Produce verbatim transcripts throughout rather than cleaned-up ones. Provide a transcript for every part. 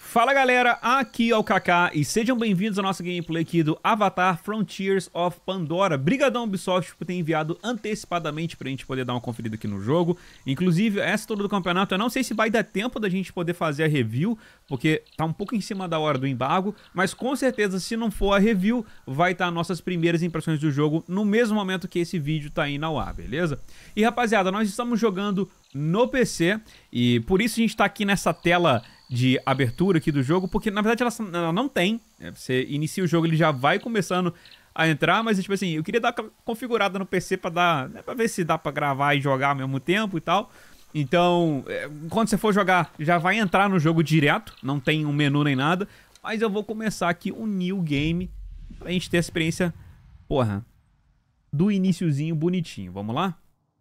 Fala galera, aqui é o Kaká e sejam bem-vindos à nossa gameplay aqui do Avatar Frontiers of Pandora. Brigadão Ubisoft por ter enviado antecipadamente pra gente poder dar uma conferida aqui no jogo. Inclusive, essa toda do campeonato, eu não sei se vai dar tempo da gente poder fazer a review, porque tá um pouco em cima da hora do embargo, mas com certeza se não for a review, vai estar nossas primeiras impressões do jogo no mesmo momento que esse vídeo tá indo ao ar, beleza? E rapaziada, nós estamos jogando no P C e por isso a gente tá aqui nessa tela de abertura aqui do jogo, porque na verdade ela, ela não tem, né? Você inicia o jogo, ele já vai começando a entrar, mas tipo assim, eu queria dar uma configurada no P C pra dar, né, pra ver se dá pra gravar e jogar ao mesmo tempo e tal. Então, é, quando você for jogar, já vai entrar no jogo direto, não tem um menu nem nada, mas eu vou começar aqui um new game pra gente ter a experiência, porra, do iniciozinho bonitinho. Vamos lá?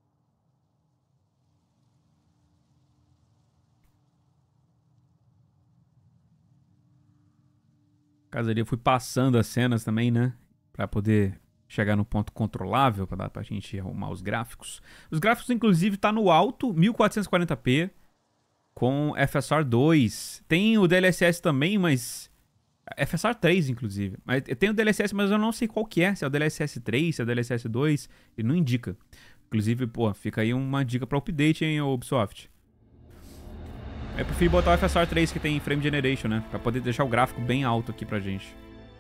Caso ali eu fui passando as cenas também, né? Pra poder chegar no ponto controlável, pra dar pra gente arrumar os gráficos. Os gráficos, inclusive, tá no alto, mil quatrocentos e quarenta p, com F S R dois. Tem o D L S S também, mas... F S R três, inclusive. Mas tem o D L S S, mas eu não sei qual que é. Se é o D L S S três, se é o D L S S dois. Ele não indica. Inclusive, pô, fica aí uma dica pra update, hein, Ubisoft. Eu prefiro botar o F S R três que tem Frame Generation, né? Pra poder deixar o gráfico bem alto aqui pra gente.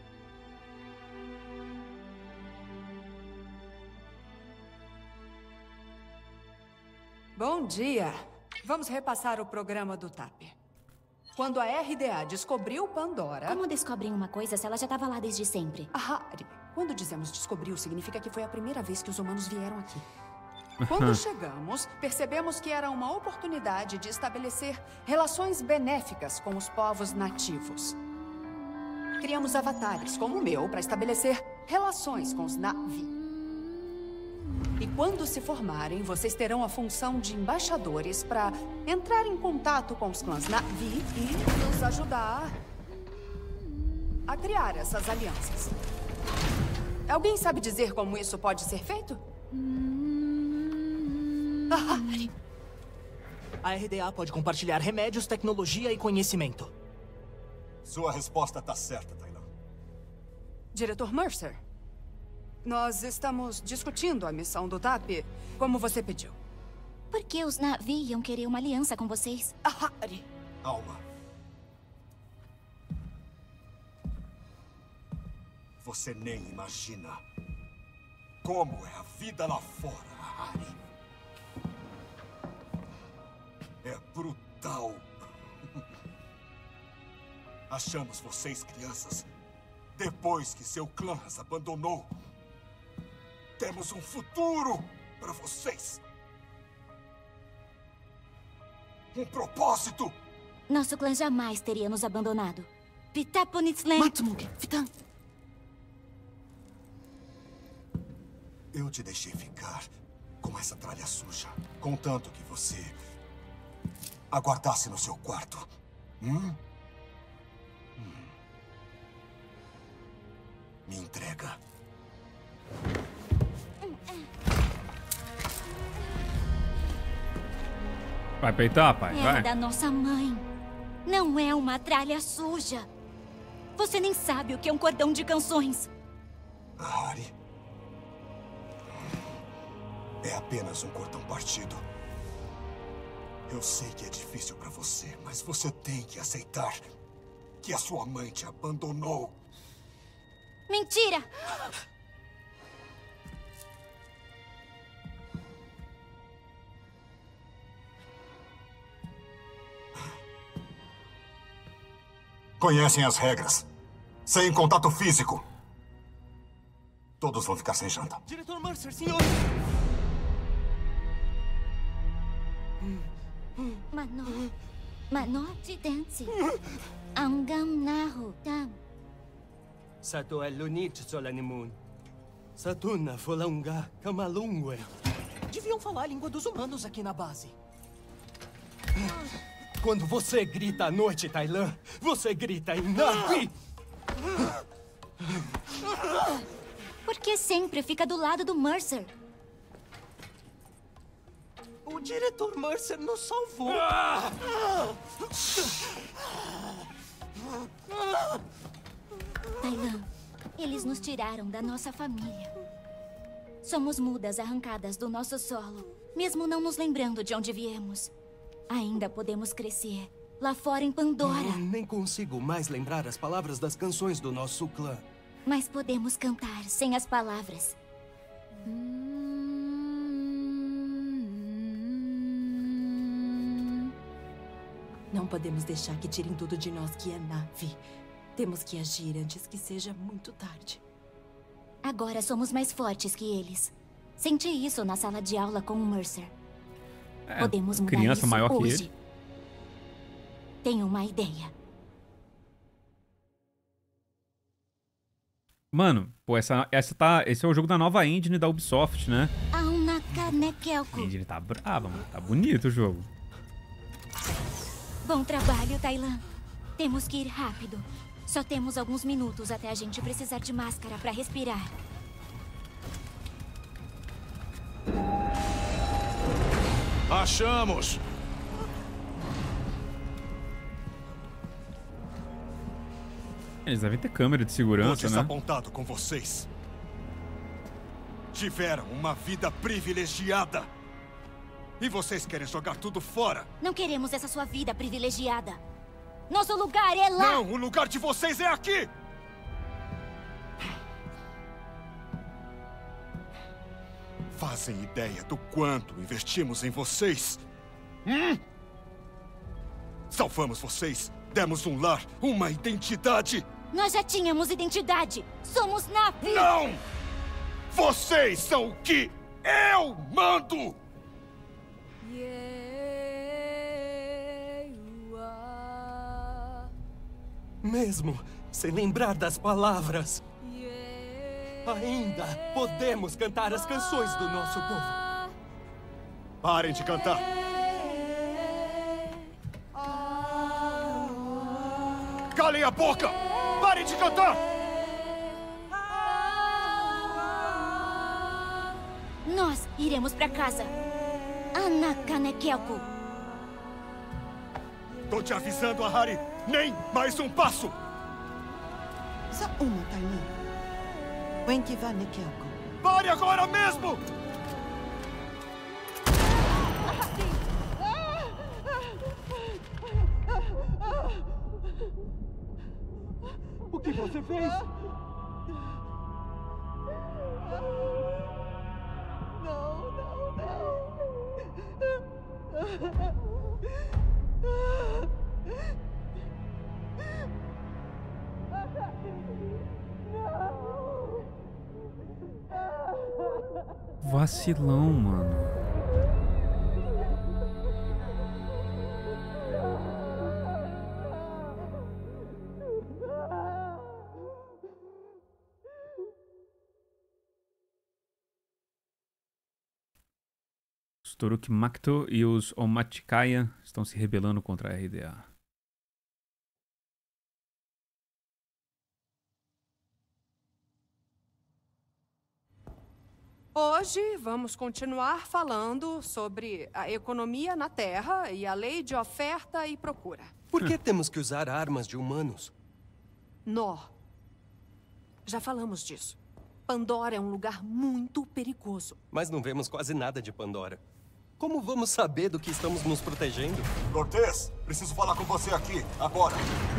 Bom dia. Vamos repassar o programa do T A P. Quando a R D A descobriu Pandora... Como descobrem uma coisa se ela já estava lá desde sempre? Ah, quando dizemos descobriu, significa que foi a primeira vez que os humanos vieram aqui. Quando chegamos, percebemos que era uma oportunidade de estabelecer relações benéficas com os povos nativos. Criamos avatares, como o meu, para estabelecer relações com os Na'vi. E quando se formarem, vocês terão a função de embaixadores para entrar em contato com os clãs Na'vi e nos ajudar a criar essas alianças. Alguém sabe dizer como isso pode ser feito? A R D A pode compartilhar remédios, tecnologia e conhecimento. Sua resposta tá certa, Tailan. Diretor Mercer, nós estamos discutindo a missão do T A P, como você pediu. Por que os Na'vi iam querer uma aliança com vocês? Alma. Você nem imagina como é a vida lá fora, Ahri. É brutal. Achamos vocês crianças depois que seu clã as abandonou. Temos um futuro para vocês. Um propósito. Nosso clã jamais teria nos abandonado. Pitaponitslen. Matmug, Fitan. Eu te deixei ficar com essa tralha suja, contanto que você aguardasse no seu quarto. Hum? Hum. Me entrega. Vai peitar, pai? É Vai. da nossa mãe. Não é uma tralha suja. Você nem sabe o que é um cordão de canções. Ahri. É apenas um cordão partido. Eu sei que é difícil pra você, mas você tem que aceitar que a sua mãe te abandonou. Mentira! Conhecem as regras. Sem contato físico. Todos vão ficar sem janta. Diretor Mercer, senhor! Mano... Manoti dance. Angam nahu tam. Sato elunit solanimun. Satuna folanga kamalungwe. Deviam falar a língua dos humanos aqui na base. Quando você grita à noite, Tailan, você grita em Na'vi! Por que sempre fica do lado do Mercer? O diretor Mercer nos salvou. Tailan, eles nos tiraram da nossa família. Somos mudas arrancadas do nosso solo, mesmo não nos lembrando de onde viemos. Ainda podemos crescer lá fora em Pandora. Eu nem consigo mais lembrar as palavras das canções do nosso clã. Mas podemos cantar sem as palavras. Não podemos deixar que tirem tudo de nós que é Na'vi. Temos que agir antes que seja muito tarde. Agora somos mais fortes que eles. Senti isso na sala de aula com o Mercer. É, Podemos mudar criança isso maior hoje. que ele. Tenho uma ideia. Mano, pô, essa, essa tá, esse é o jogo da nova engine da Ubisoft, né? Aunakanekelko. A engine tá brava, mano. Tá bonito o jogo. Bom trabalho, Tailan. Temos que ir rápido. Só temos alguns minutos até a gente precisar de máscara pra respirar. Achamos! Eles devem ter câmera de segurança, Tô né? desapontado com vocês. Tiveram uma vida privilegiada. E vocês querem jogar tudo fora? Não queremos essa sua vida privilegiada. Nosso lugar é lá! Não, o lugar de vocês é aqui! Fazem ideia do quanto investimos em vocês? Hum? Salvamos vocês, demos um lar, uma identidade. Nós já tínhamos identidade. Somos Na'vi. Não! Vocês são o que eu mando! Mesmo sem lembrar das palavras, ainda podemos cantar as canções do nosso povo. Parem de cantar. Calem a boca! Parem de cantar! Nós iremos pra casa. Aunakanekelko. Tô te avisando, Ahari. Nem mais um passo! Sa uma, Tailan. Wenkivanekelko. Pare agora mesmo! O que você fez? Não, não, não. Vacilão, mano. Os Toruk Makto e os Omaticaya estão se rebelando contra a R D A. Hoje vamos continuar falando sobre a economia na Terra e a lei de oferta e procura. Por que temos que usar armas de humanos? Nó. Já falamos disso. Pandora é um lugar muito perigoso. Mas não vemos quase nada de Pandora. Como vamos saber do que estamos nos protegendo? Cortez, preciso falar com você aqui, agora.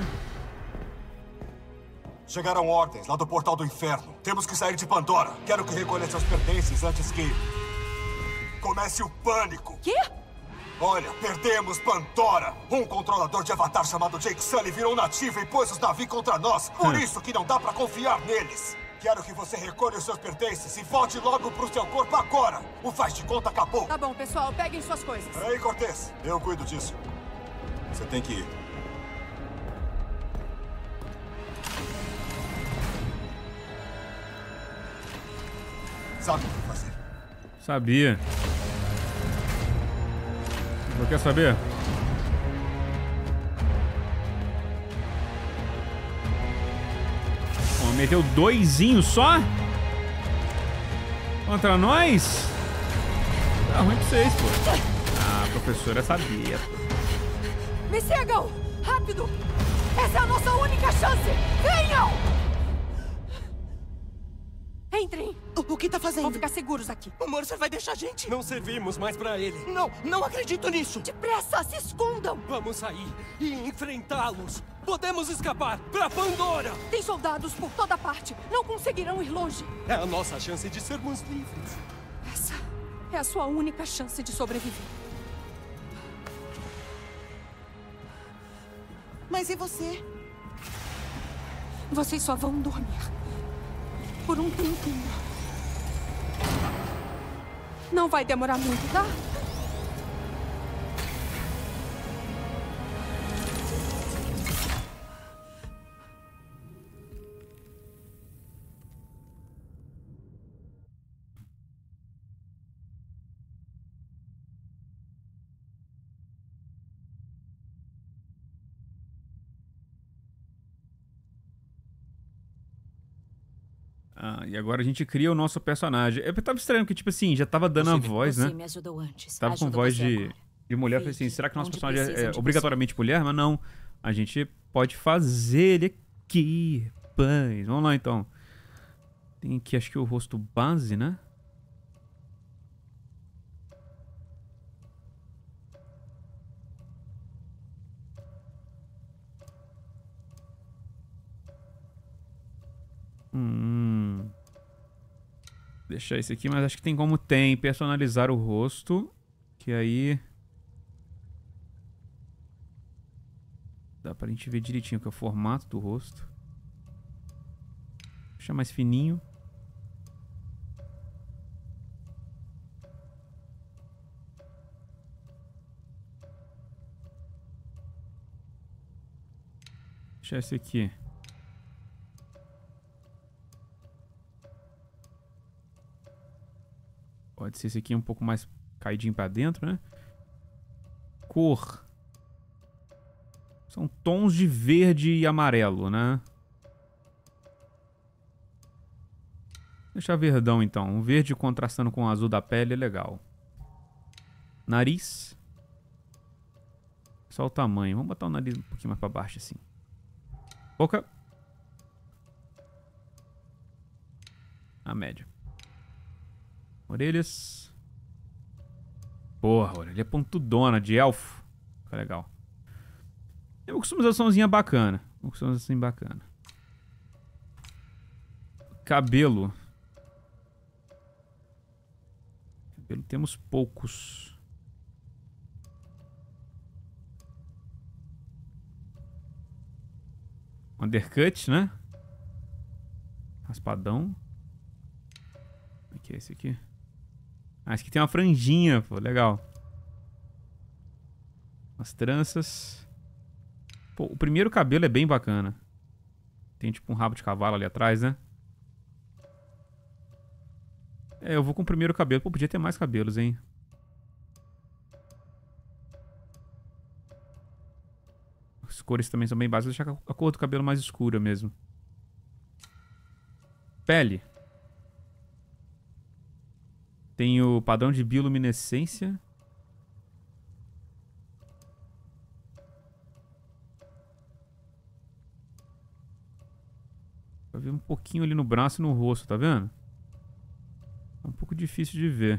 Chegaram ordens lá do Portal do Inferno. Temos que sair de Pandora. Quero que recolha seus pertences antes que comece o pânico. Quê? Olha, perdemos Pandora. Um controlador de Avatar chamado Jake Sully virou nativo e pôs os Na'vi contra nós. Por isso que não dá pra confiar neles. Quero que você recolha os seus pertences e volte logo pro seu corpo agora. O faz de conta acabou. Tá bom, pessoal, peguem suas coisas. Ei, Cortez, eu cuido disso. Você tem que ir. Sabe o que fazer? Sabia. Não quer saber? Bom, meteu doisinho só? Contra nós? Tá ruim pra vocês, pô. Ah, a professora sabia, pô. Me sigam! Rápido! Essa é a nossa única chance! Venham! Entrem! O, o que tá fazendo? Vão ficar seguros aqui. O Mercer vai deixar a gente. Não servimos mais pra ele. Não, não acredito nisso. Depressa, se escondam! Vamos sair e enfrentá-los. Podemos escapar pra Pandora. Tem soldados por toda parte. Não conseguirão ir longe. É a nossa chance de sermos livres. Essa é a sua única chance de sobreviver. Mas e você? Vocês só vão dormir. Por um tempinho. Não vai demorar muito, tá? Ah, e agora a gente cria o nosso personagem. Eu tava estranho, porque, tipo assim, já tava dando a voz, Você né? me ajudou antes. Tava com Ajudo voz você de, agora. de mulher. Eu falei assim, Fique será que o nosso onde personagem precisam é de você. obrigatoriamente mulher? Mas não. A gente pode fazer ele aqui. Pães. Vamos lá, então. Tem aqui, acho que o rosto base, né? Hum. Deixar esse aqui, mas acho que tem como tem personalizar o rosto, que aí dá pra gente ver direitinho que é o formato do rosto. Deixar mais fininho. Deixar esse aqui. Pode ser esse aqui um pouco mais caidinho pra dentro, né? Cor. São tons de verde e amarelo, né? Deixar verdão, então. Um verde contrastando com o azul da pele é legal. Nariz. Só o tamanho. Vamos botar o nariz um pouquinho mais pra baixo, assim. Boca. A média. Orelhas. Porra, orelha pontudona de elfo. Fica legal. É uma customizaçãozinha bacana. Uma customização bacana. Cabelo. Cabelo temos poucos. Undercut, né? Raspadão. O que é esse aqui? Ah, esse aqui tem uma franjinha, pô. Legal. As tranças. Pô, o primeiro cabelo é bem bacana. Tem tipo um rabo de cavalo ali atrás, né? É, eu vou com o primeiro cabelo. Pô, podia ter mais cabelos, hein? As cores também são bem básicas. Vou deixar a cor do cabelo mais escura mesmo. Pele. Tem o padrão de bioluminescência. Vai ver um pouquinho ali no braço e no rosto, tá vendo? É um pouco difícil de ver.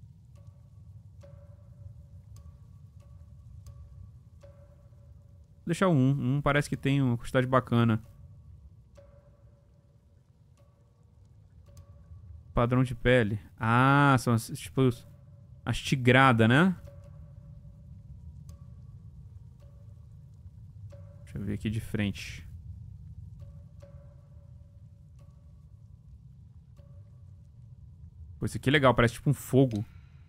Vou deixar o um. Um parece que tem uma quantidade bacana. Padrão de pele. Ah, são as, tipo as tigradas, né? Deixa eu ver aqui de frente. Pô, esse aqui é legal, parece tipo um fogo.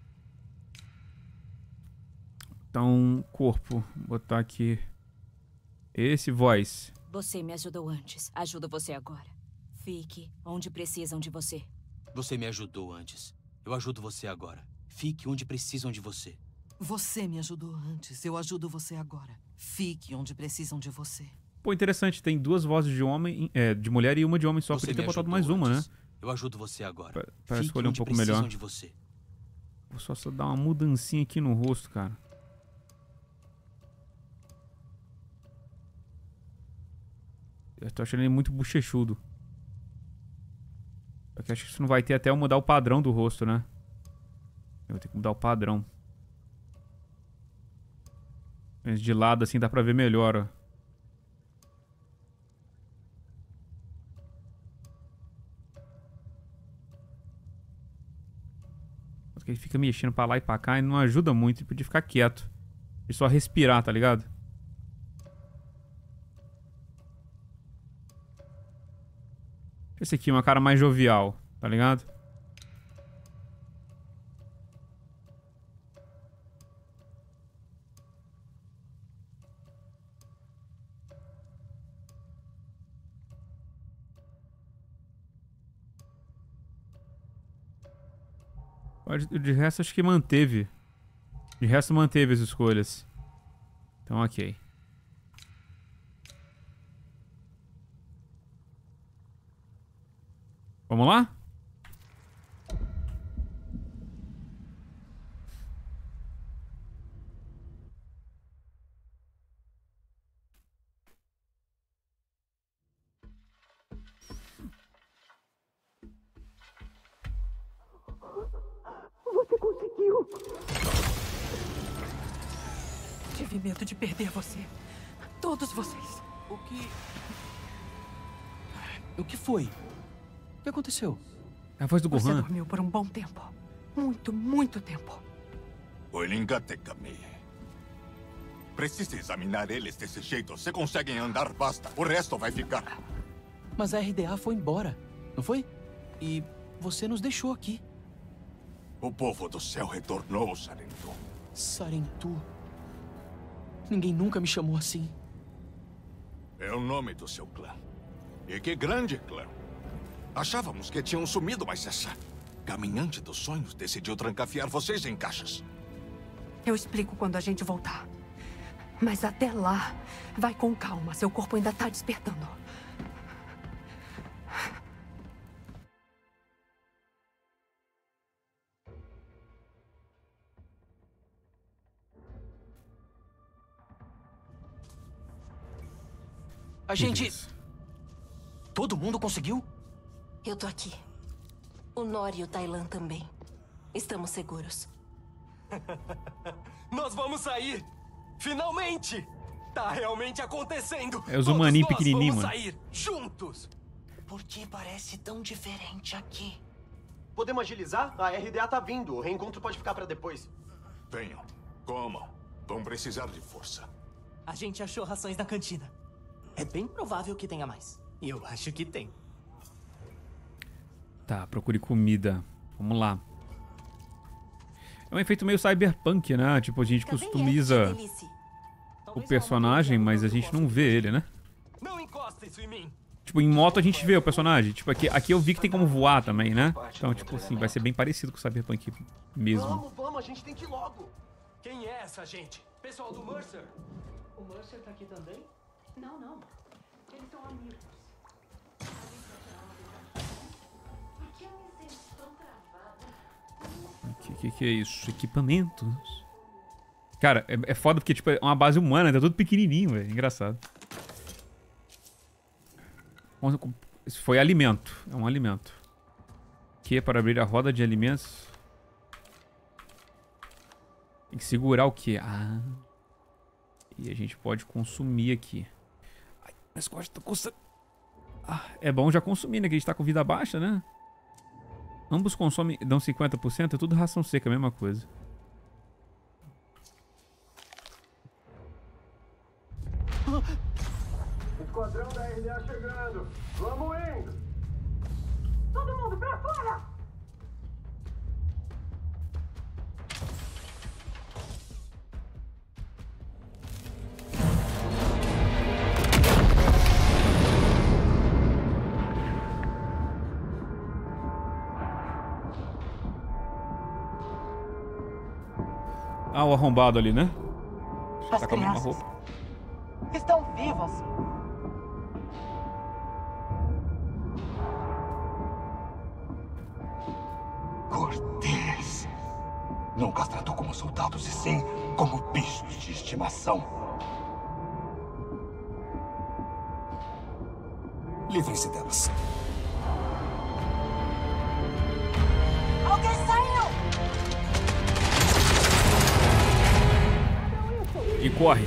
Então, corpo. Vou botar aqui. Esse, voz. Você me ajudou antes. Ajudo você agora. Fique onde precisam de você. Você me ajudou antes. Eu ajudo você agora. Fique onde precisam de você. Você me ajudou antes. Eu ajudo você agora. Fique onde precisam de você. Pô, interessante. Tem duas vozes de homem, é, de mulher e uma de homem só. Você Podia ter me botado ajudou mais uma, antes. né? Eu ajudo você agora. Pra, pra Fique escolher um onde pouco precisam melhor. de você. Vou só, só dar uma mudancinha aqui no rosto, cara. Eu tô achando ele muito bochechudo. Só que acho que isso não vai ter até eu mudar o padrão do rosto, né? Eu vou ter que mudar o padrão. Mas de lado assim dá pra ver melhor, ó. Porque ele fica mexendo pra lá e pra cá e não ajuda muito. Ele podia ficar quieto. E só respirar, tá ligado? Esse aqui é uma cara mais jovial, tá ligado? De resto, acho que manteve. De resto, manteve as escolhas. Então, ok. Vamos lá? Você conseguiu! Tive medo de perder você. Todos vocês. O que... O que foi? O que aconteceu? É a voz do Você Gohan. dormiu por um bom tempo. Muito, muito tempo. Olingatekame. Precisa examinar eles desse jeito. Se conseguem andar, basta. O resto vai ficar. Mas a R D A foi embora, não foi? E você nos deixou aqui. O povo do céu retornou, Sarentu. Sarentu? Ninguém nunca me chamou assim. É o nome do seu clã. E que grande clã. Achávamos que tinham sumido, mas essa caminhante dos sonhos decidiu trancafiar vocês em caixas. Eu explico quando a gente voltar. Mas até lá, vai com calma. Seu corpo ainda tá despertando. A gente... Todo mundo conseguiu? Eu tô aqui. O Nor e o Tailan também. Estamos seguros. Nós vamos sair! Finalmente! Tá realmente acontecendo! É os humaninhos pequenininhos, vamos mano. sair juntos! Por que parece tão diferente aqui? Podemos agilizar? A R D A tá vindo. O reencontro pode ficar pra depois. Venham. Comam. Vão precisar de força. A gente achou rações na cantina. É bem provável que tenha mais. E eu acho que tem. Tá, procure comida. Vamos lá. É um efeito meio cyberpunk, né? Tipo, a gente customiza o personagem, mas a gente não vê ele, né? Não encosta isso em mim! Tipo, em moto a gente vê o personagem. Tipo, aqui, aqui eu vi que tem como voar também, né? Então, tipo assim, vai ser bem parecido com o cyberpunk mesmo. Vamos, vamos, a gente tem que ir logo. Quem é essa gente? Pessoal do Mercer? O Mercer tá aqui também? Não, não. Eles são amigos. Por que eu me sinto tão travada? O que, que, que é isso? Equipamentos. Cara, é, é foda porque, tipo, é uma base humana, tá tudo pequenininho, velho. Engraçado. Isso foi alimento. É um alimento. Que é para abrir a roda de alimentos. Tem que segurar o quê? Ah. E a gente pode consumir aqui. Ai, minhas costas estão coçando. Ah, é bom já consumir, né? Que a gente tá com vida baixa, né? Ambos consomem, dão cinquenta por cento. É tudo ração seca, a mesma coisa. Esquadrão da R D A chegando. Vamos indo. Todo mundo pra fora! Ah, o arrombado ali, né? As Tá com a mesma crianças roupa. estão vivas. Cortês. Nunca as tratou como soldados e sim como bichos de estimação. Livrem-se delas. Alguém saiu! E corre.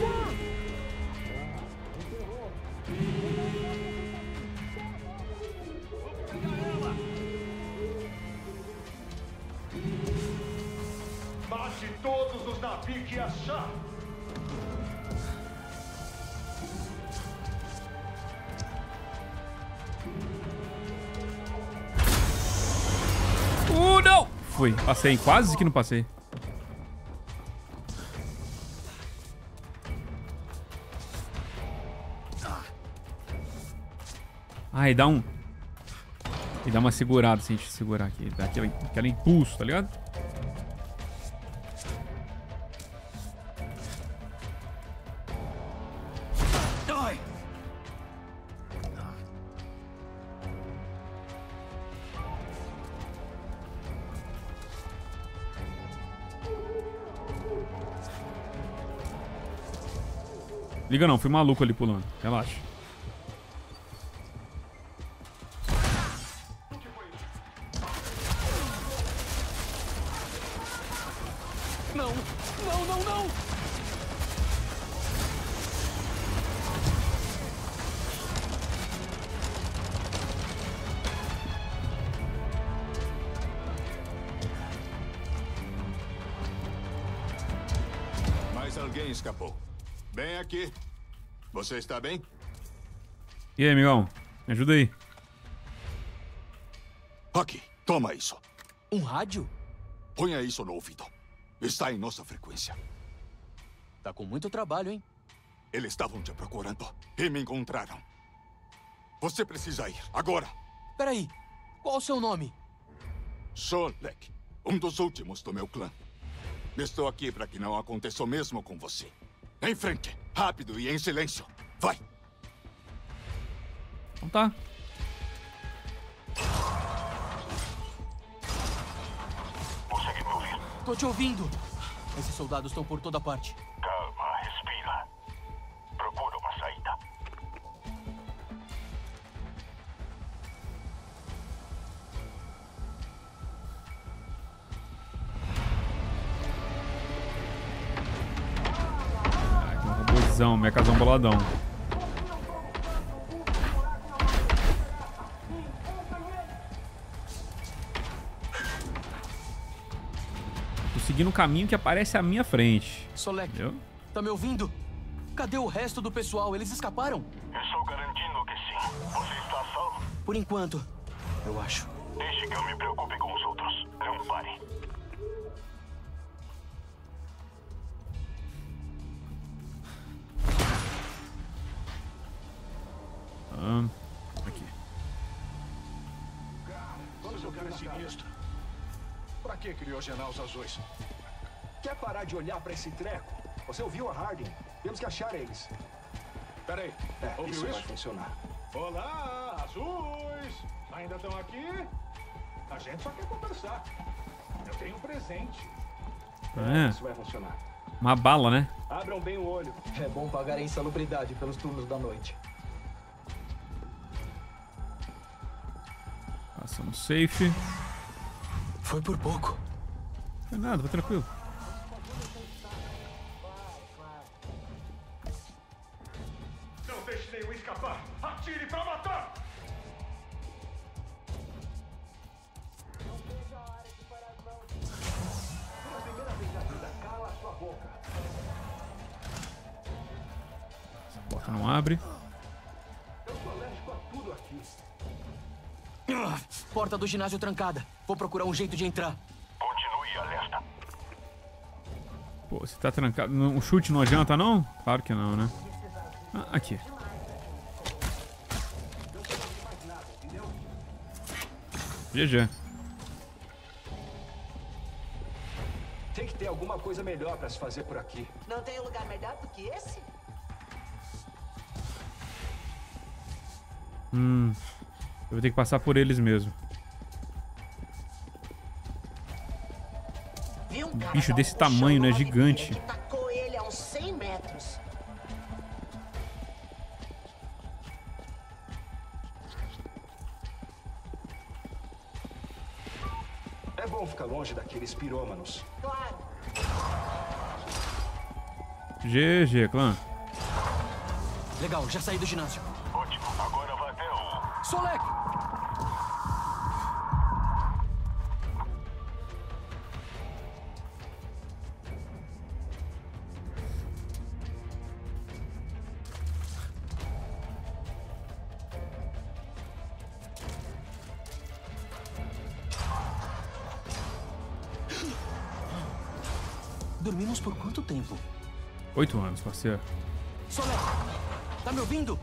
Mate todos os navios que achar. Uh, não! Fui, passei, quase que não passei. Ai, dá um... E dá uma segurada, se a gente segurar aqui. Dá aquele, aquele impulso, tá ligado? Liga não, fui maluco ali pulando. Relaxa. Não, não, não, não! Mais alguém escapou. Bem aqui. Você está bem? E aí, amigão? Me ajuda aí. Aqui, toma isso. Um rádio? Ponha isso no ouvido. Está em nossa frequência. Tá com muito trabalho, hein? Eles estavam te procurando e me encontraram. Você precisa ir, agora. Peraí, qual o seu nome? Solek, um dos últimos do meu clã. Estou aqui para que não aconteça o mesmo com você. Em frente, rápido e em silêncio. Vai. Então tá. Consegue me ouvir? Tô te ouvindo. Esses soldados estão por toda parte. Calma, respira. Procura uma saída. Ai, tem um robôzão, mecazão boladão. Seguindo o caminho que aparece à minha frente. Solek, entendeu? Tá me ouvindo? Cadê o resto do pessoal? Eles escaparam? Estou garantindo que sim. Você está a salvo? Por enquanto, eu acho. Deixe que eu me preocupe com os outros. Não pare. Ah, aqui. Vamos jogar esse sinistro. Pra que criogenar os azuis? Quer parar de olhar pra esse treco? Você ouviu a Harding? Temos que achar eles. Peraí, é, ouviu isso? Isso vai funcionar. Olá, azuis! Ainda estão aqui? A gente só quer conversar. Eu tenho um presente. É. Isso vai funcionar. Uma bala, né? Abram bem o olho. É bom pagar a insalubridade pelos turnos da noite. Passamos safe. Foi por pouco. Não é nada, vai tranquilo. Não deixe nenhum escapar. Atire pra matar! Pela primeira vez na vida, cala a sua boca. Essa porta não abre. Eu sou alérgico a tudo aqui. Porta do ginásio trancada. Vou procurar um jeito de entrar. Continue alerta. Pô, você tá trancado. Um chute não adianta, não? Claro que não, né? Ah, aqui. G G. Tem que ter alguma coisa melhor pra se fazer por aqui. Não tem lugar melhor do que esse? Hum. Eu vou ter que passar por eles mesmo. Um bicho desse tamanho, né? Gigante. Tacou ele a uns cem metros. bom ficar longe daqueles pirômanos. Claro. G G, clã. Legal, já saí do ginásio. Ótimo, agora vai até o... Solek! Dormimos por quanto tempo? Oito anos, parceiro. Solek, tá me ouvindo?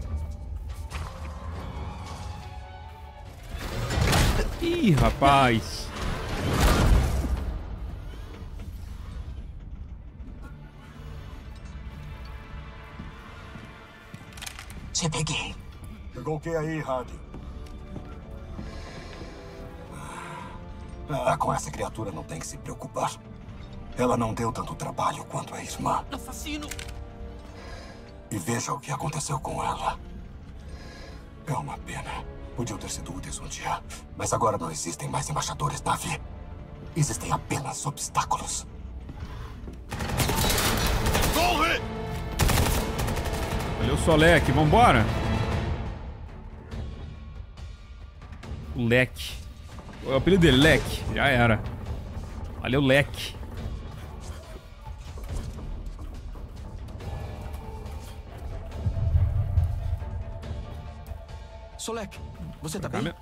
Ih, rapaz. Te peguei. Pegou o que aí, Harding? Ah, com essa criatura não tem que se preocupar. Ela não deu tanto trabalho quanto a Isma. Assassino! E veja o que aconteceu com ela. É uma pena. Podiam ter sido úteis um dia. Mas agora não existem mais embaixadores, Navi. Existem apenas obstáculos. Corre! Valeu, Solek. Vambora. O Leque. O apelido dele, Leque. Já era. Valeu, Leque. Solek, você tá bem?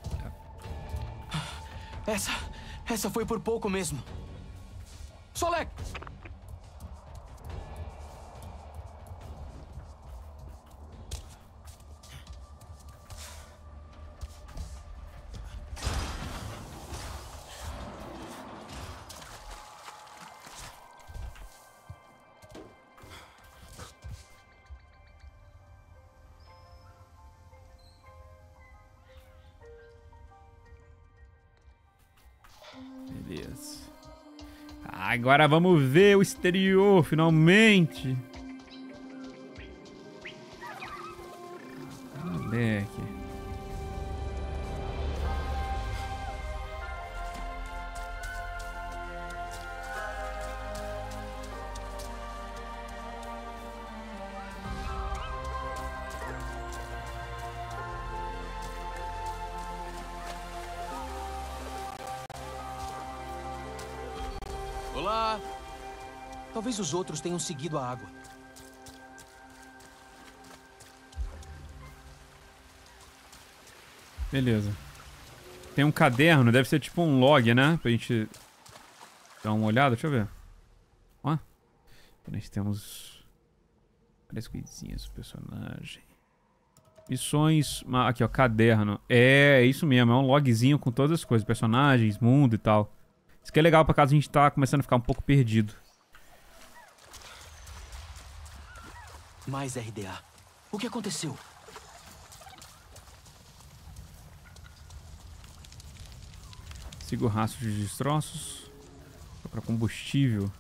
Essa... Essa foi por pouco mesmo. Solek! Beleza. Agora vamos ver o exterior, finalmente. Moleque. Olá! Talvez os outros tenham seguido a água. Beleza. Tem um caderno, deve ser tipo um log, né? Pra gente dar uma olhada, deixa eu ver. Ó. Nós temos várias coisinhas do personagem. Missões... Aqui, ó, caderno. É, é isso mesmo, é um logzinho com todas as coisas. Personagens, mundo e tal. Isso que é legal pra caso a gente tá começando a ficar um pouco perdido. Mais R D A. O que aconteceu? Siga o rastro de destroços. Pra combustível.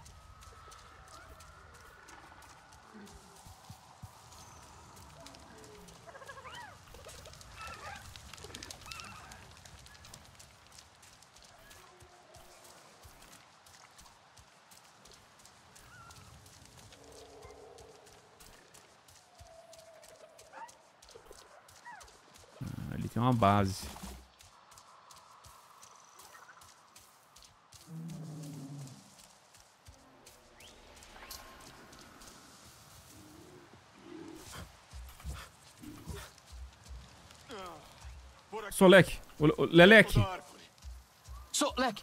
Ali tem uma base. Solek, o, o Lelek. Solek.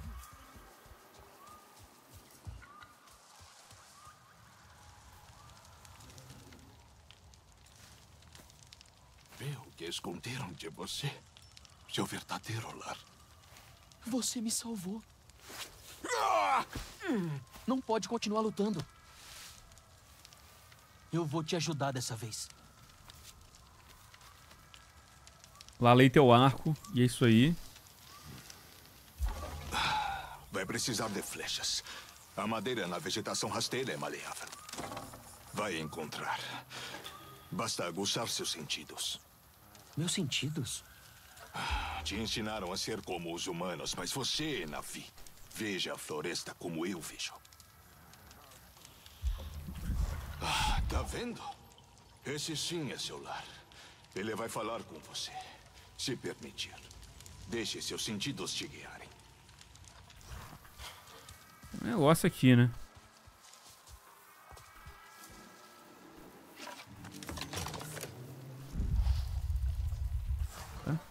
Vê o que esconderam de você. Seu verdadeiro lar. Você me salvou. Não pode continuar lutando. Eu vou te ajudar dessa vez. Lalei teu arco, e é isso aí. Vai precisar de flechas. A madeira na vegetação rasteira é maleável. Vai encontrar. Basta aguçar seus sentidos. Meus sentidos? Te ensinaram a ser como os humanos, mas você, Na'vi, veja a floresta como eu vejo. Ah, tá vendo? Esse sim é seu lar. Ele vai falar com você, se permitir. Deixe seus sentidos te guiarem. Um negócio aqui, né? Tá.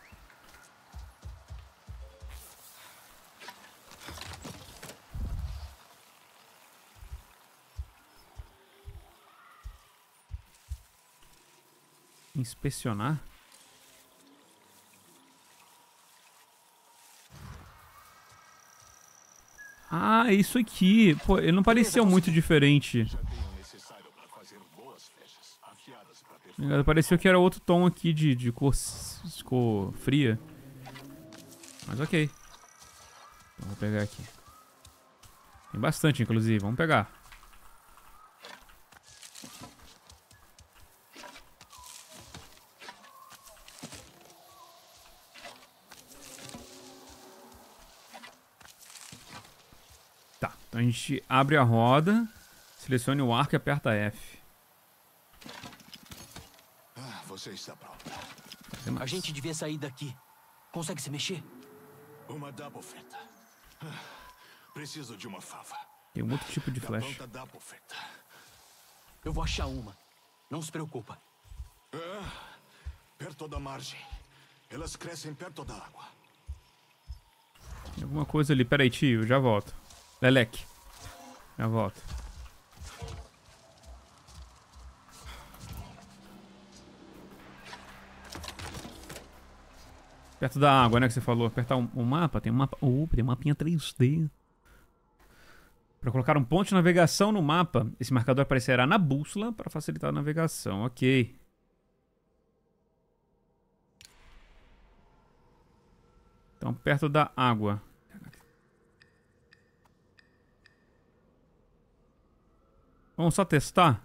Inspecionar? Ah, isso aqui. Pô, ele não parecia muito diferente. Pareceu que era outro tom aqui de, de cor, cor fria. Mas ok. Então, vou pegar aqui. Tem bastante, inclusive. Vamos pegar. Tá, então a gente abre a roda, selecione o arco e aperta F. Ah, você está pronta. A gente devia sair daqui. Consegue se mexer? Uma double feta. Ah, preciso de uma fava. Tem um outro tipo de flecha. Eu vou achar uma. Não se preocupa. Ah, perto da margem. Elas crescem perto da água. Tem alguma coisa ali. Pera aí, tio. Já volto. Leleque. Já volto. Perto da água, né, que você falou. Apertar um, um mapa. Tem um mapa... Opa, tem um mapinha três D. Para colocar um ponto de navegação no mapa, esse marcador aparecerá na bússola para facilitar a navegação. Ok. Então, perto da água. Vamos só testar?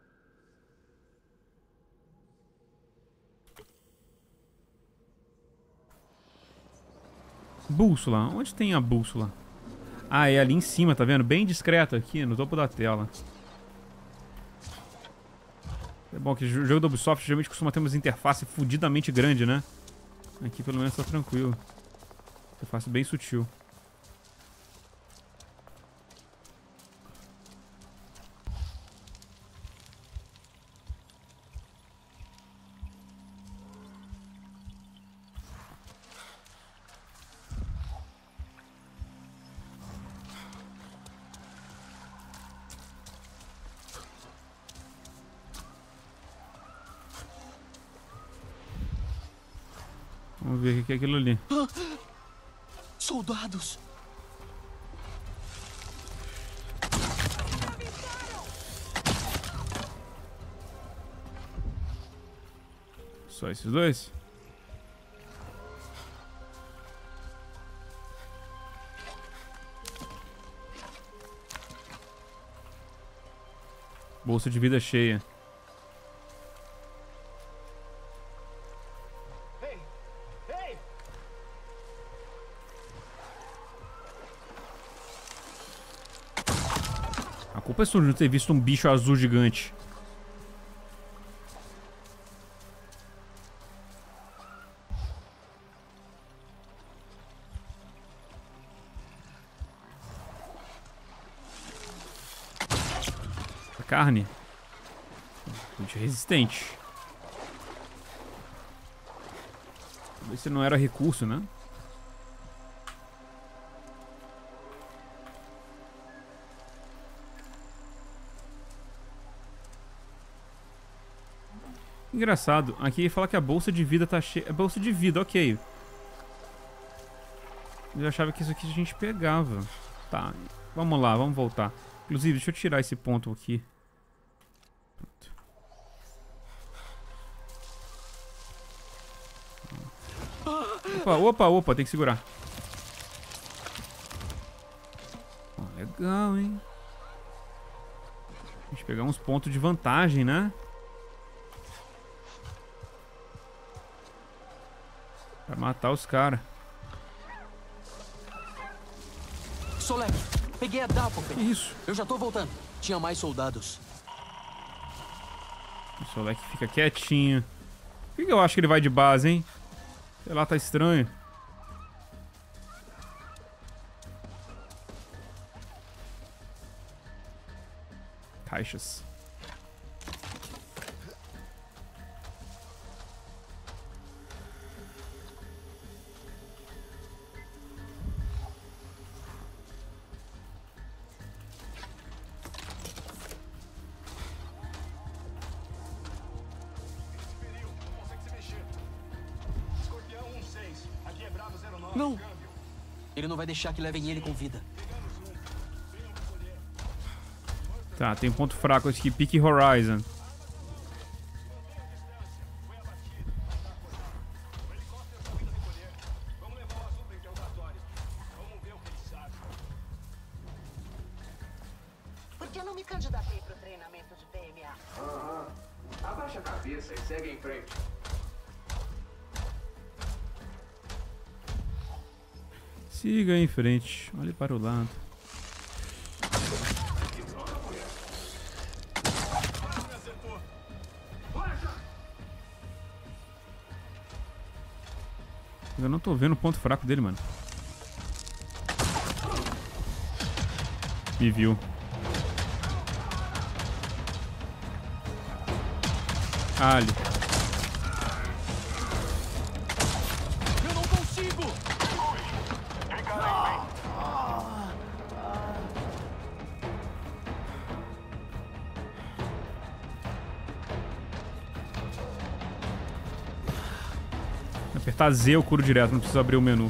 Bússola. Onde tem a bússola? Ah, é ali em cima, tá vendo? Bem discreto aqui, no topo da tela. É bom que o jogo da Ubisoft geralmente costuma ter umas interfaces fudidamente grande, né? Aqui pelo menos tá tranquilo. Interface bem sutil. Vamos ver o que é aquilo ali. Ah, soldados! Só esses dois? Bolsa de vida cheia. A culpa é sua de não ter visto um bicho azul gigante. A carne. Muito resistente. Talvez se não era recurso, né? Engraçado, aqui fala que a bolsa de vida tá cheia. É bolsa de vida, ok. Eu achava que isso aqui a gente pegava. Tá, vamos lá, vamos voltar. Inclusive, deixa eu tirar esse ponto aqui. Pronto. Opa, opa, opa, tem que segurar. Oh, legal, hein? A gente pegar uns pontos de vantagem, né? Pra matar os caras. Solek, peguei a Dapopen. Isso. Eu já tô voltando. Tinha mais soldados. O Solek fica quietinho. Por que que eu acho que ele vai de base, hein? Sei lá, tá estranho. Caixas. Não! Ele não vai deixar que levem ele com vida. Tá, tem um ponto fraco aqui. Peak Horizon. Por que eu não me candidatei pro treinamento de P M A? Aham. Abaixa a cabeça e segue em frente. Siga em frente. Olhe para o lado. Eu não tô vendo o ponto fraco dele, mano. Me viu. Ali. Eu não consigo! Apertar Z eu curo direto, não preciso abrir o menu.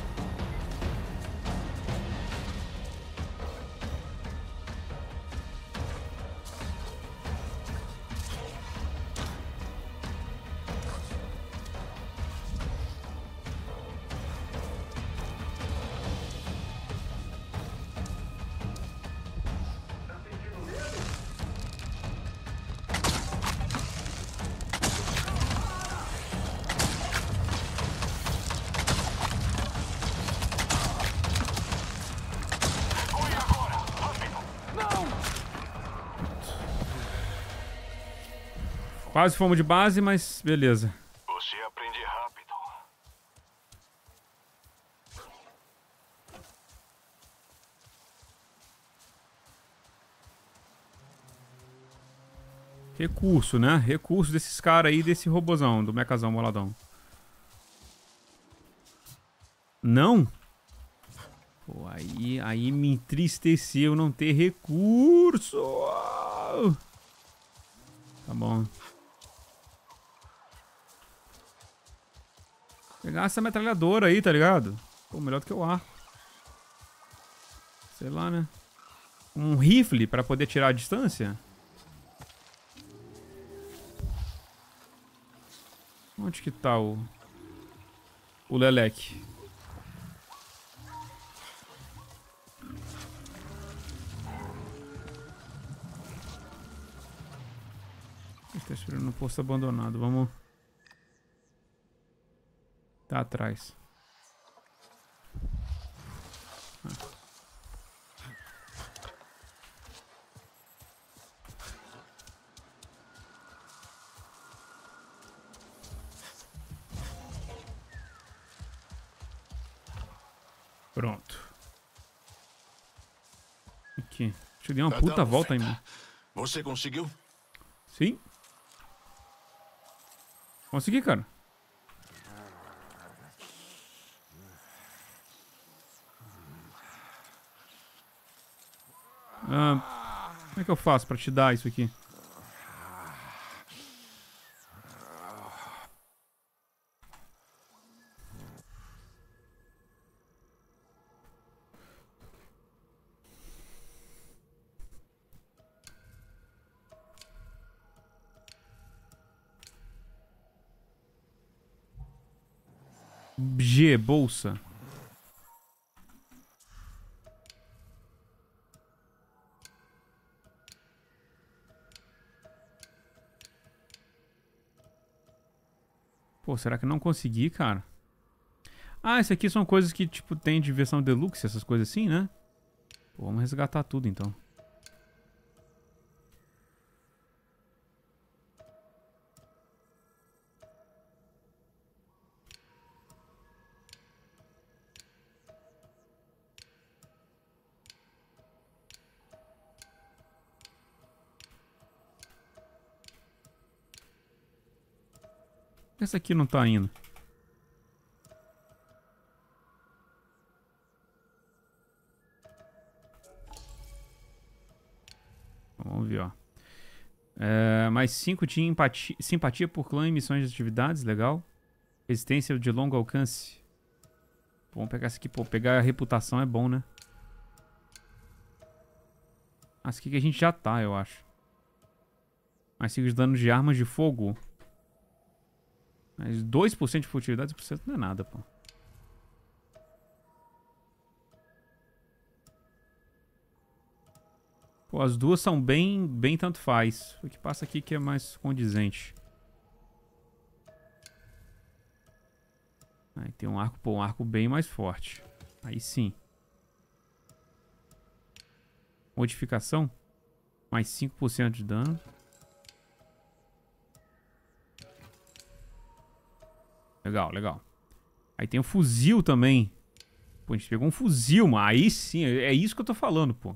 Quase fomos de base, mas beleza. Você aprende rápido. Recurso, né? Recurso desses caras aí, desse robozão, do mecazão boladão. Não? Pô, aí, aí me entristeceu não ter recurso. Tá bom. Pegar essa metralhadora aí, tá ligado? Pô, melhor do que o arco. Sei lá, né? Um rifle pra poder tirar a distância? Onde que tá o... O Leleque? Ele tá esperando no posto abandonado. Vamos... Tá atrás. Ah. Pronto. Aqui. Deixa eu dar uma Tá puta dando volta aí, fita. mano. Você conseguiu? Sim. Consegui, cara. Ah, como é que eu faço pra te dar isso aqui? G, bolsa. Pô, será que eu não consegui, cara? Ah, isso aqui são coisas que, tipo, tem de versão deluxe, essas coisas assim, né? Pô, vamos resgatar tudo, então. Essa aqui não tá indo. Vamos ver, ó. É, mais cinco tinha empatia, simpatia por clã e missões de atividades, legal. Resistência de longo alcance. Vamos pegar essa aqui, pô. Pegar a reputação é bom, né? Essa aqui que a gente já tá, eu acho. Mais cinco de dano de armas de fogo. Mas dois por cento de furtividade, dois por cento não é nada, pô. Pô, as duas são bem, bem tanto faz. O que passa aqui que é mais condizente. Aí tem um arco, pô, um arco bem mais forte. Aí sim. Modificação. Mais cinco por cento de dano. Legal, legal. Aí tem o fuzil também. Pô, a gente pegou um fuzil, mano. Aí sim, é isso que eu tô falando, pô.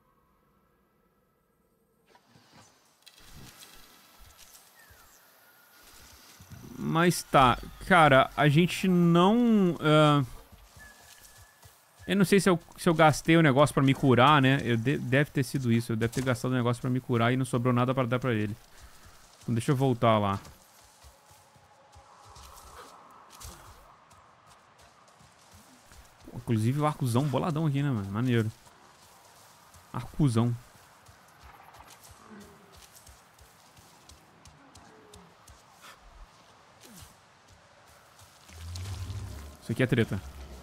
Mas tá, cara, a gente não... Uh... Eu não sei se eu, se eu gastei o negócio pra me curar, né? Eu de, deve ter sido isso. Eu deve ter gastado o negócio pra me curar e não sobrou nada pra dar pra ele. Então deixa eu voltar lá. Inclusive o arcozão boladão aqui, né, mano? Maneiro. Arcozão. Isso aqui é treta.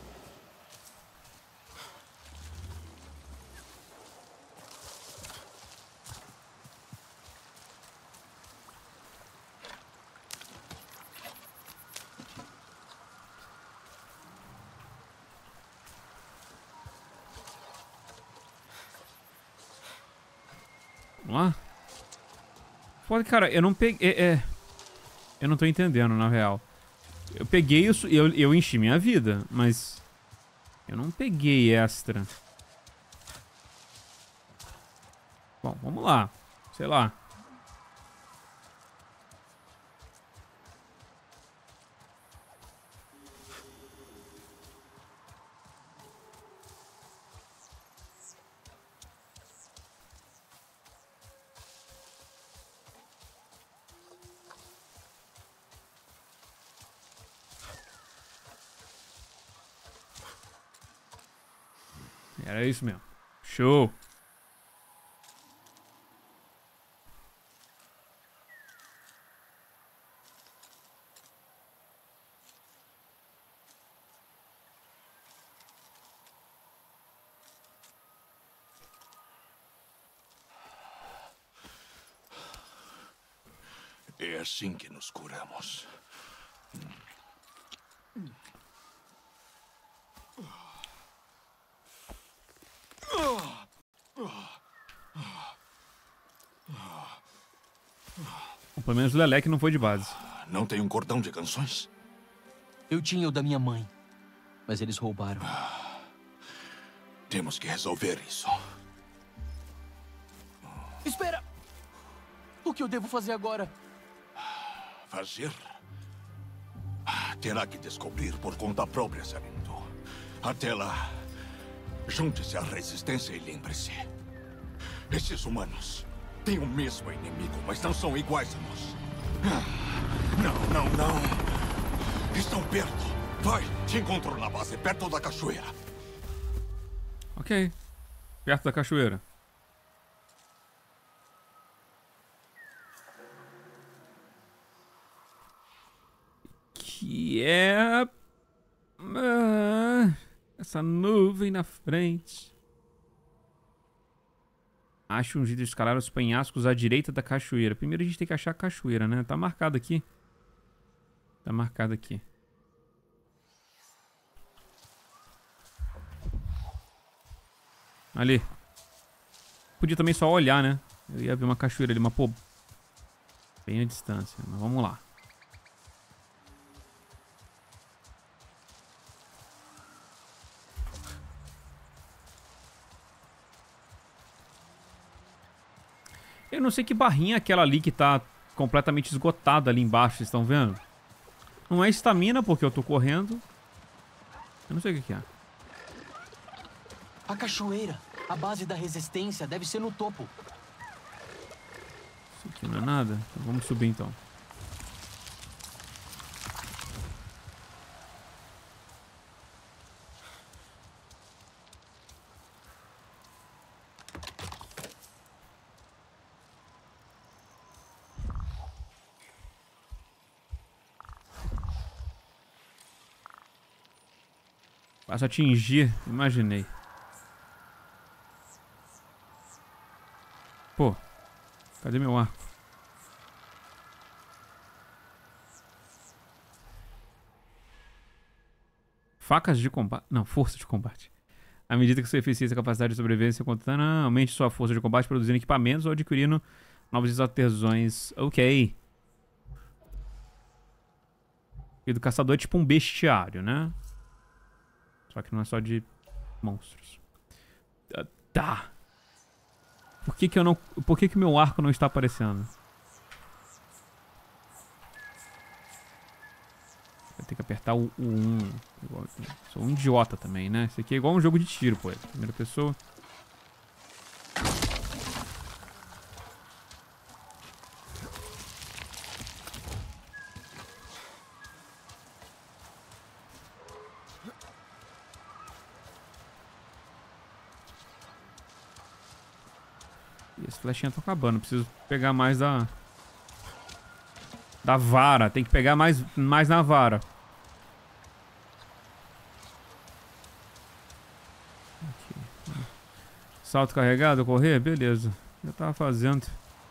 Vamos lá. Foda, cara, eu não peguei... É, é... Eu não tô entendendo, na real. Eu peguei isso... Eu, eu enchi minha vida, mas... Eu não peguei extra. Bom, vamos lá. Sei lá. Era isso mesmo. Show. É assim que nos curamos. Pelo menos o Lelec não foi de base. Não tem um cordão de canções? Eu tinha o da minha mãe, mas eles roubaram. Temos que resolver isso. Espera! O que eu devo fazer agora? Fazer? Terá que descobrir por conta própria, Sarento. Até lá, junte-se à resistência e lembre-se. Esses humanos têm o mesmo inimigo, mas não são iguais a nós. Não, não, não. Estão perto. Vai, te encontro na base, perto da cachoeira. Ok. Perto da cachoeira. Que é... Ah, essa nuvem na frente. Ache um jeito de escalar os penhascos à direita da cachoeira. Primeiro a gente tem que achar a cachoeira, né? Tá marcado aqui. Tá marcado aqui. Ali. Podia também só olhar, né? Eu ia ver uma cachoeira ali, mas pô... Bem à distância, mas vamos lá. Eu não sei que barrinha é aquela ali que tá completamente esgotada ali embaixo, vocês estão vendo? Não é estamina, porque eu tô correndo. Eu não sei o que que é. A cachoeira. A base da resistência deve ser no topo. Isso aqui não é nada? Então vamos subir então. Passa a atingir, imaginei. Pô, cadê meu arco? Facas de combate. Não, força de combate. À medida que sua eficiência e capacidade de sobrevivência contando, aumente sua força de combate produzindo equipamentos ou adquirindo novos artesãos. Ok. E do caçador é tipo um bestiário, né? Só que não é só de monstros. Uh, tá. Por que que eu não... Por que que meu arco não está aparecendo? Vai ter que apertar o um. Sou um idiota também, né? Isso aqui é igual um jogo de tiro, pô. Primeira pessoa. E as flechinhas estão acabando. Preciso pegar mais da... Da vara. Tem que pegar mais, mais na vara. Aqui. Salto carregado, correr? Beleza. Já tava fazendo.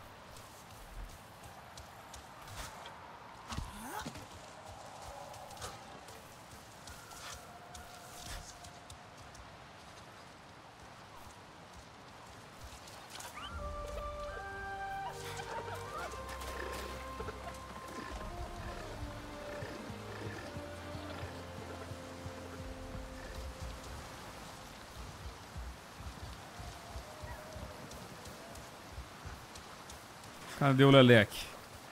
Cadê o Leleque?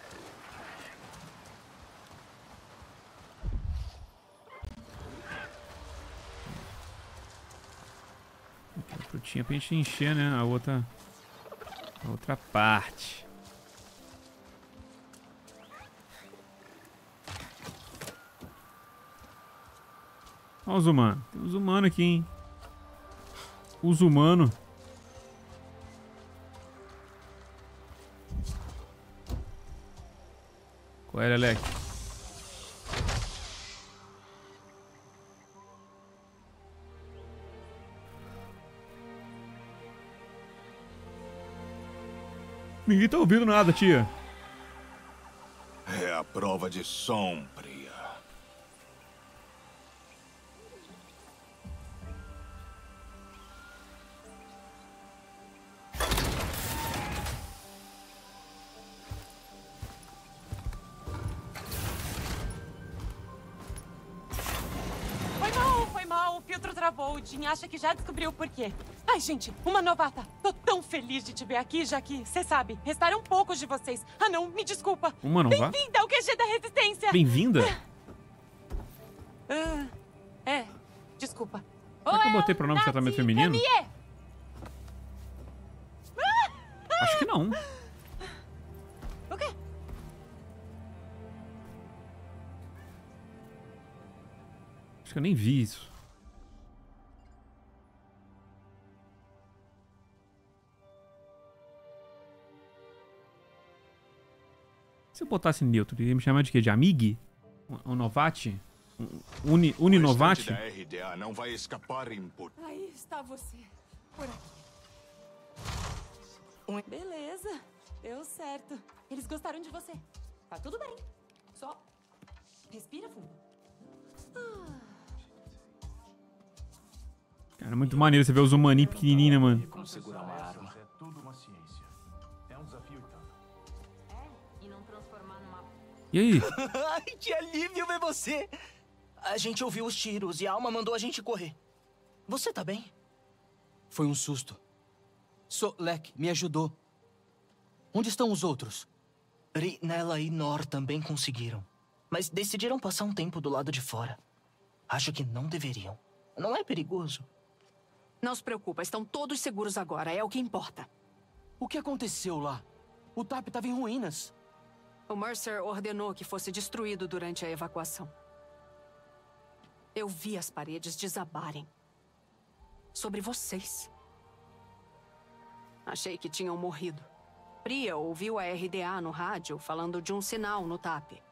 A frutinha pra gente encher, né? A outra... A outra parte. Olha os humanos. Tem os humanos aqui, hein? Os humanos. Qual é, Leleque? Ninguém tá ouvindo nada, tia. É a prova de Sombria. O Jin acha que já descobriu o porquê. Ai, gente, uma novata. Tô tão feliz de te ver aqui, já que, você sabe, restaram poucos de vocês. Ah, não, me desculpa. Uma novata? Bem-vinda ao Q G da Resistência. Bem-vinda? Uh, é, desculpa. Será que eu botei pronome de tratamento feminino? Acho que não. O quê? Acho que eu nem vi isso. Se eu botasse neutro, ele ia me chamar de quê? De Amig? Um Novati? Um uni, Uninovati? O restante da R D A não vai escapar impor. Aí está você. Por aqui. Beleza. Deu certo. Eles gostaram de você. Tá tudo bem. Só respira fundo. Ah. Cara, muito maneiro você ver os humaninhos pequenininhos, né, mano? Como segurar uma arma? É tudo uma ciência. É um desafio e tanto. E aí? Ai, que alívio ver você! A gente ouviu os tiros e a Alma mandou a gente correr. Você tá bem? Foi um susto. Solek me ajudou. Onde estão os outros? Ri, Nella e Nor também conseguiram. Mas decidiram passar um tempo do lado de fora. Acho que não deveriam. Não é perigoso? Não se preocupa, estão todos seguros agora. É o que importa. O que aconteceu lá? O T A P estava em ruínas. O Mercer ordenou que fosse destruído durante a evacuação. Eu vi as paredes desabarem. Sobre vocês. Achei que tinham morrido. Priya ouviu a R D A no rádio falando de um sinal no T A P.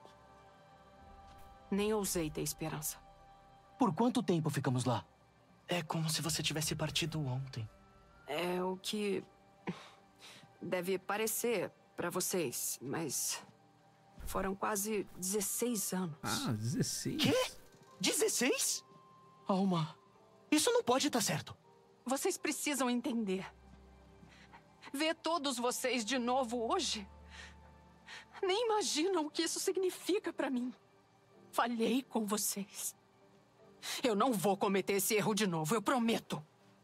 Nem ousei ter esperança. Por quanto tempo ficamos lá? É como se você tivesse partido ontem. É o que deve parecer pra vocês, mas foram quase dezesseis anos. Ah, dezesseis? Quê? dezesseis? Alma, isso não pode estar certo. Vocês precisam entender. Ver todos vocês de novo hoje, nem imaginam o que isso significa pra mim. Falhei com vocês. Eu não vou cometer esse erro de novo, eu prometo.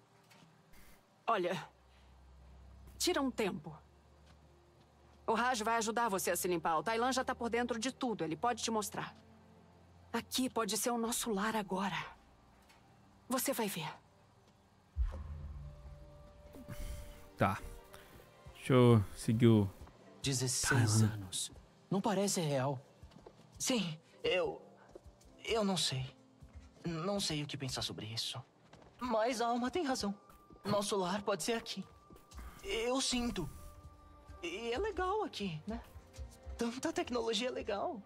Olha, tira um tempo. O Raj vai ajudar você a se limpar. O Tailan já tá por dentro de tudo, ele pode te mostrar. Aqui pode ser o nosso lar agora. Você vai ver. Tá. Deixa eu seguir o... dezesseis anos. Não parece real. Sim, eu... Eu não sei. Não sei o que pensar sobre isso. Mas a Alma tem razão. Nosso lar pode ser aqui. Eu sinto. E é legal aqui, né? Tanta tecnologia legal.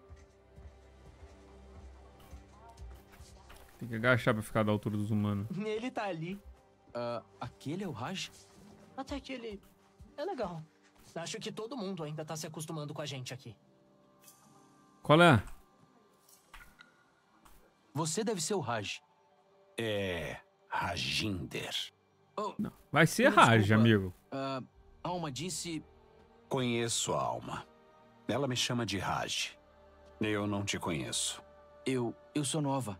Tem que agachar pra ficar da altura dos humanos. Ele tá ali. Uh, aquele é o Raj? Até que ele é legal. Acho que todo mundo ainda tá se acostumando com a gente aqui. Qual é? Você deve ser o Raj. É... Rajinder. Oh, Não. Vai ser Raj, desculpa. amigo. Uh, Alma disse... Conheço a Alma. Ela me chama de Raj. Eu não te conheço. Eu... eu sou nova.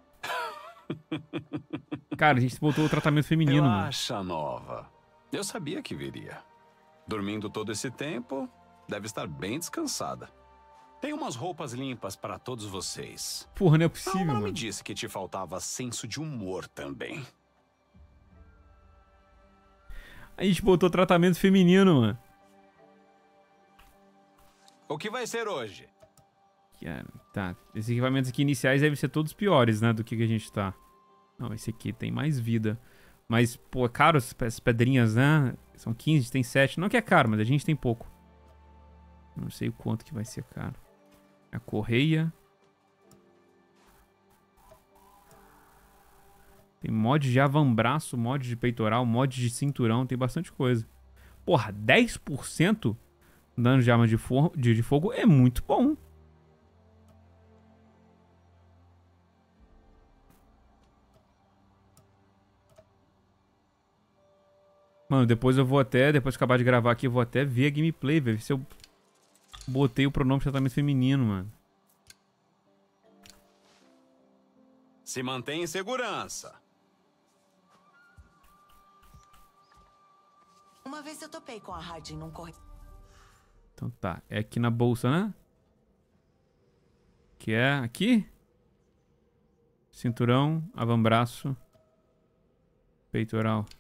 Cara, a gente botou o tratamento feminino, mano. Relaxa, nova. Eu sabia que viria. Dormindo todo esse tempo, deve estar bem descansada. Tem umas roupas limpas para todos vocês. Porra, não é possível, Alma mano. me disse que te faltava senso de humor também. A gente botou tratamento feminino, mano. O que vai ser hoje? Cara, tá. Esses equipamentos aqui iniciais devem ser todos piores, né? Do que, que a gente tá. Não, esse aqui tem mais vida. Mas, pô, é caro essas pedrinhas, né? São quinze, tem sete. Não que é caro, mas a gente tem pouco. Não sei o quanto que vai ser caro. A correia. Tem mod de avambraço, mod de peitoral, mod de cinturão. Tem bastante coisa. Porra, dez por cento dano de arma de, de, de fogo é muito bom. Mano, depois eu vou até, depois que acabar de gravar aqui, eu vou até ver a gameplay, ver se eu botei o pronome de tratamento feminino, mano. Se mantém em segurança. Uma vez eu topei com a Hardin num correio. Então tá, é aqui na bolsa, né? Que é aqui. Cinturão, avambraço, peitoral.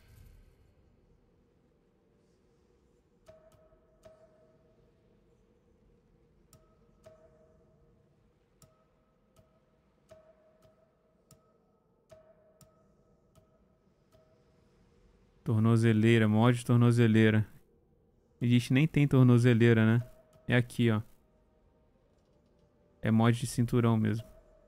Tornozeleira, mod de tornozeleira. A gente nem tem tornozeleira, né? É aqui, ó. É mod de cinturão mesmo.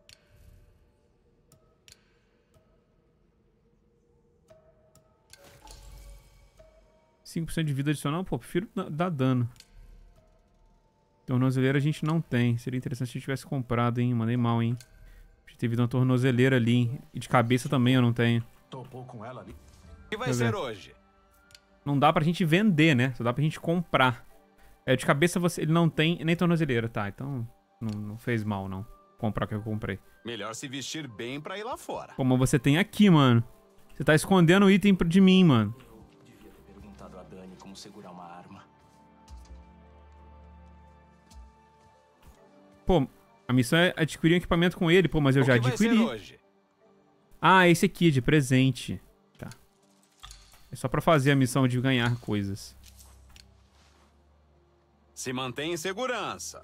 cinco por cento de vida adicional? Pô, prefiro dar dano. Tornozeleira a gente não tem. Seria interessante se a gente tivesse comprado, hein? Mandei mal, hein? Podia ter vindo uma tornozeleira ali, hein? E de cabeça também eu não tenho. Topou com ela ali. O que vai ser hoje? Não dá pra gente vender, né? Só dá pra gente comprar. É, de cabeça você, ele não tem nem tornozeleira, tá? Então não, não fez mal, não. Comprar o que eu comprei. Melhor se vestir bem pra ir lá fora. Como você tem aqui, mano. Você tá escondendo o item de mim, mano. Eu devia ter perguntado a Dani como segurar uma arma. Pô, a missão é adquirir um equipamento com ele, pô, mas eu o já que adquiri. Vai ser hoje? Ah, esse aqui, de presente. Tá. É só pra fazer a missão de ganhar coisas. Se mantém em segurança.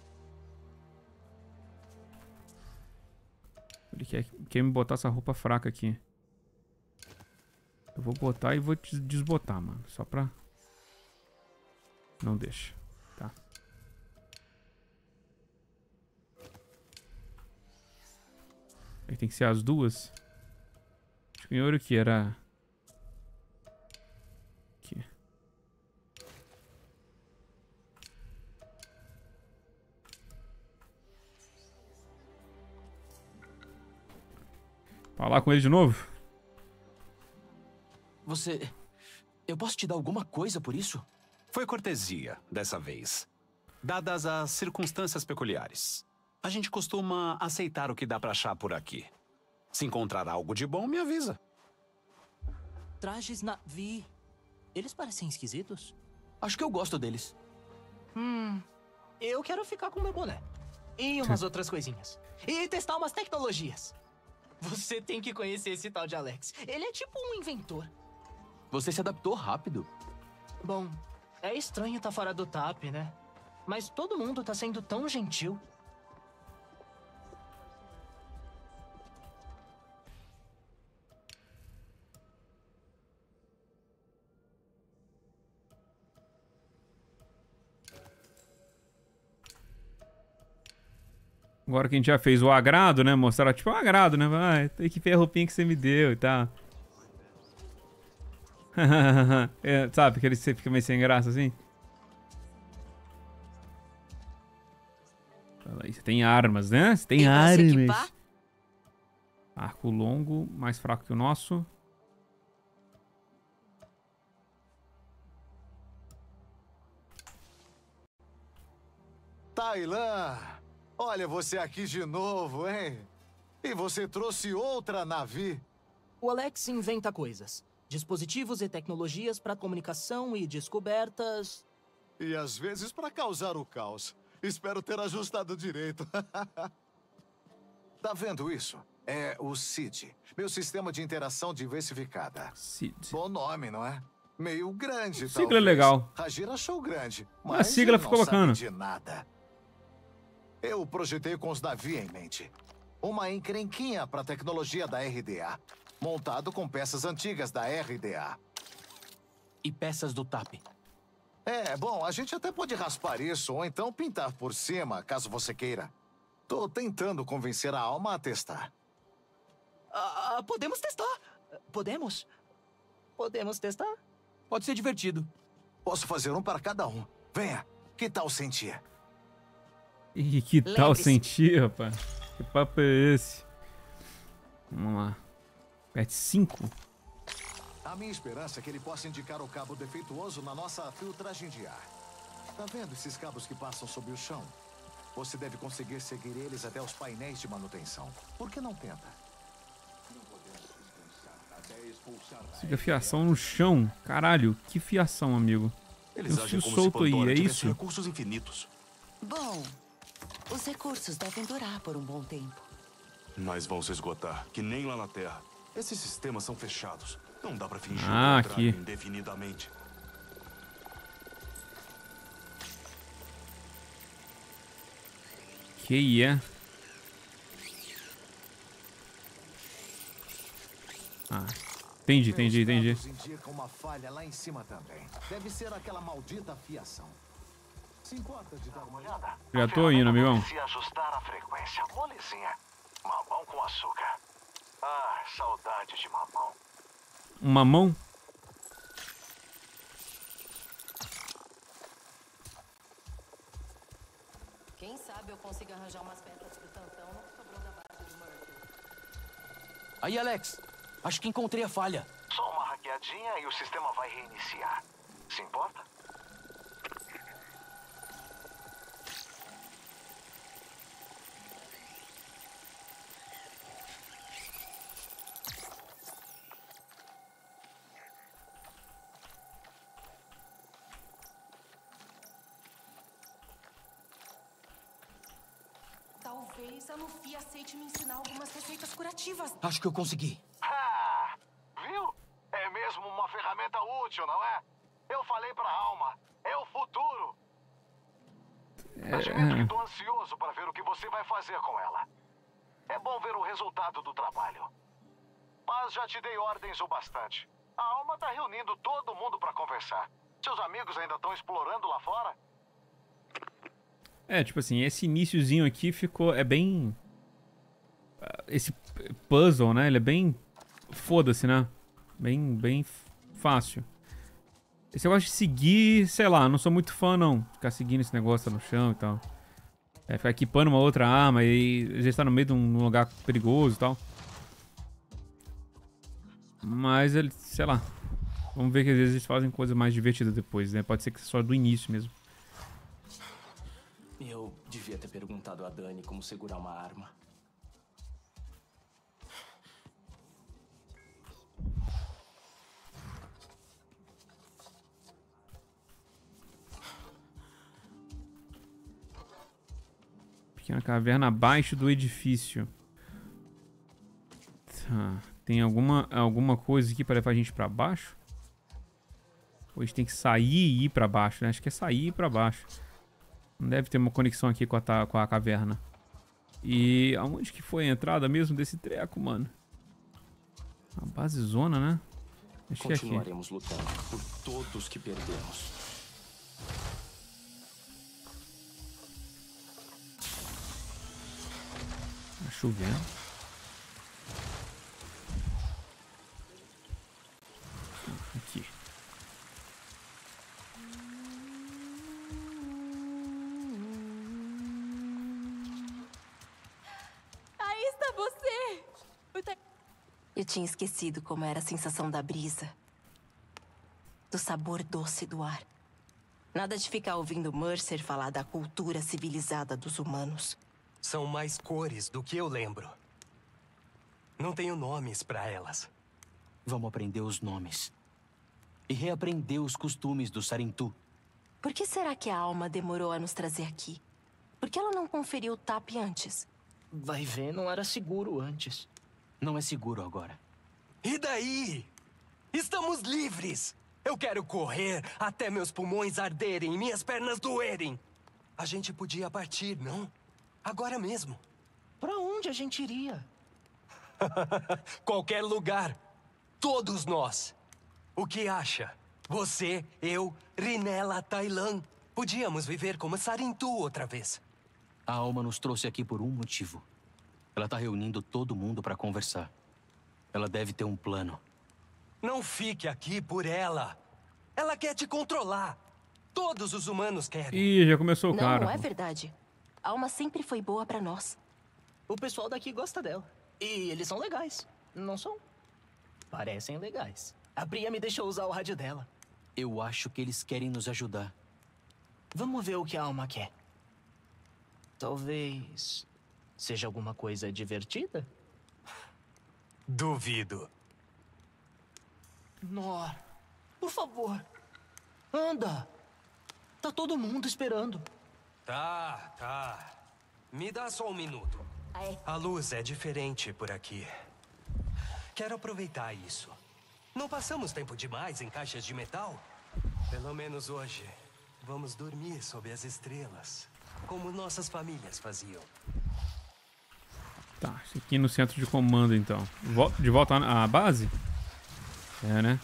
Ele quer, quer me botar essa roupa fraca aqui. Eu vou botar e vou desbotar, mano. Só pra... Não deixa. Tá. Aí tem que ser as duas. Acho que em ouro que era... Aqui. Falar com ele de novo? Você... Eu posso te dar alguma coisa por isso? Foi cortesia, dessa vez. Dadas as circunstâncias peculiares. A gente costuma aceitar o que dá pra achar por aqui. Se encontrar algo de bom, me avisa. Trajes Na'vi... Eles parecem esquisitos. Acho que eu gosto deles. Hum... Eu quero ficar com meu boné. E umas outras coisinhas. E testar umas tecnologias. Você tem que conhecer esse tal de Alex. Ele é tipo um inventor. Você se adaptou rápido. Bom, é estranho estar fora do T A P, né? Mas todo mundo tá sendo tão gentil. Agora que a gente já fez o agrado, né? Mostrar, tipo, o agrado, né? Ah, tem que ver a roupinha que você me deu e tal. É, sabe, aquele que você fica meio sem graça assim? Aí, você tem armas, né? Você tem armas. Equipar? Arco longo, mais fraco que o nosso. Taylan! Olha você aqui de novo, hein? E você trouxe outra Na'vi. O Alex inventa coisas. Dispositivos e tecnologias para comunicação e descobertas. E às vezes para causar o caos. Espero ter ajustado direito. Tá vendo isso? É o C I D. Meu sistema de interação diversificada. C I D. Bom nome, não é? Meio grande, talvez. Sigla é legal. Rajir achou grande, mas mas a sigla ele ficou não bacana. sabe de nada. Eu projetei com os Na'vi em mente. Uma encrenquinha para a tecnologia da R D A. Montado com peças antigas da R D A. E peças do T A P. É, bom, a gente até pode raspar isso ou então pintar por cima, caso você queira. Tô tentando convencer a Alma a testar. Ah, podemos testar. Podemos? Podemos testar? Pode ser divertido. Posso fazer um para cada um. Venha, que tal sentir? Ih, que tal sentir, rapaz? Que papo é esse? Vamos lá. Pet cinco. A minha esperança é que ele possa indicar o cabo defeituoso na nossa filtragem de ar. Tá vendo esses cabos que passam sob o chão? Você deve conseguir seguir eles até os painéis de manutenção. Por que não tenta? Siga fiação no chão. Caralho, que fiação, amigo. Eles Tem um agem fio como solto se aí, Pandora é tivesse isso? recursos infinitos. Bom, os recursos devem durar por um bom tempo. Mas vão se esgotar, que nem lá na Terra. Esses sistemas são fechados. Não dá pra fingir Ah, o contrário aqui. indefinidamente. Que é? Ah, entendi, entendi, entendi. Os dados indicam uma falha lá em cima também. Deve ser aquela maldita fiação. Se importa de dar uma olhada? Já tô indo, amigão. Se ajustar a frequência, molezinha. Mamão com açúcar. Ah, saudade de mamão. Uma mão? Quem sabe eu consigo arranjar umas peças pro tantão no que sobrou da base do Mercury. Aí, Alex. Acho que encontrei a falha. Só uma hackeadinha e o sistema vai reiniciar. Se importa? Talvez a Luffy aceite me ensinar algumas receitas curativas. Acho que eu consegui. Ah, viu? É mesmo uma ferramenta útil, não é? Eu falei pra Alma. É o futuro. Admito que tô ansioso para ver o que você vai fazer com ela. É bom ver o resultado do trabalho. Mas já te dei ordens o bastante. A Alma tá reunindo todo mundo para conversar. Seus amigos ainda estão explorando lá fora? É, tipo assim, esse iniciozinho aqui ficou... É bem... Esse puzzle, né? Ele é bem... Foda-se, né? Bem, bem fácil. Esse negócio de seguir, sei lá, não sou muito fã, não. Ficar seguindo esse negócio no chão e tal. É, ficar equipando uma outra arma e às vezes tá no meio de um lugar perigoso e tal. Mas, ele, sei lá. Vamos ver que às vezes eles fazem coisas mais divertidas depois, né? Pode ser que só do início mesmo. Eu devia ter perguntado a Dani como segurar uma arma. Pequena caverna abaixo do edifício. Tá. Tem alguma, alguma coisa aqui para levar a gente para baixo? Ou a gente tem que sair e ir para baixo, né? Acho que é sair e ir para baixo. Não deve ter uma conexão aqui com a, com a caverna. E aonde que foi a entrada mesmo desse treco, mano? A base zona, né? Acho que é aqui. Continuaremos lutando por todos que perdemos. Tá chovendo. Aqui. Aí está você! Eu tinha esquecido como era a sensação da brisa. Do sabor doce do ar. Nada de ficar ouvindo Mercer falar da cultura civilizada dos humanos. São mais cores do que eu lembro. Não tenho nomes pra elas. Vamos aprender os nomes. E reaprender os costumes do Sarentu. Por que será que a Alma demorou a nos trazer aqui? Por que ela não conferiu o T A P antes? Vai ver, não era seguro antes. Não é seguro agora. E daí? Estamos livres! Eu quero correr até meus pulmões arderem e minhas pernas doerem. A gente podia partir, não? Agora mesmo. Pra onde a gente iria? Qualquer lugar. Todos nós. O que acha? Você, eu, Rinella, Tailan. Podíamos viver como Sarentu outra vez. A Alma nos trouxe aqui por um motivo. Ela tá reunindo todo mundo pra conversar. Ela deve ter um plano. Não fique aqui por ela. Ela quer te controlar. Todos os humanos querem. Ih, já começou o não, cara. Não, é verdade. A Alma sempre foi boa pra nós. O pessoal daqui gosta dela. E eles são legais. Não são? Parecem legais. A Bria me deixou usar o rádio dela. Eu acho que eles querem nos ajudar. Vamos ver o que a Alma quer. Talvez... seja alguma coisa divertida? Duvido. Nor, por favor. Anda. Tá todo mundo esperando. Tá, tá. Me dá só um minuto. A luz é diferente por aqui. Quero aproveitar isso. Não passamos tempo demais em caixas de metal? Pelo menos hoje, vamos dormir sob as estrelas, como nossas famílias faziam. Tá, isso aqui no centro de comando, então. De volta à base? É, né?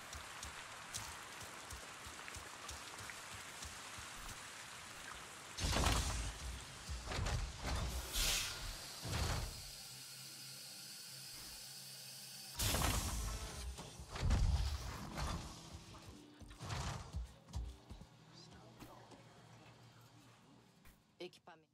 Equipamento.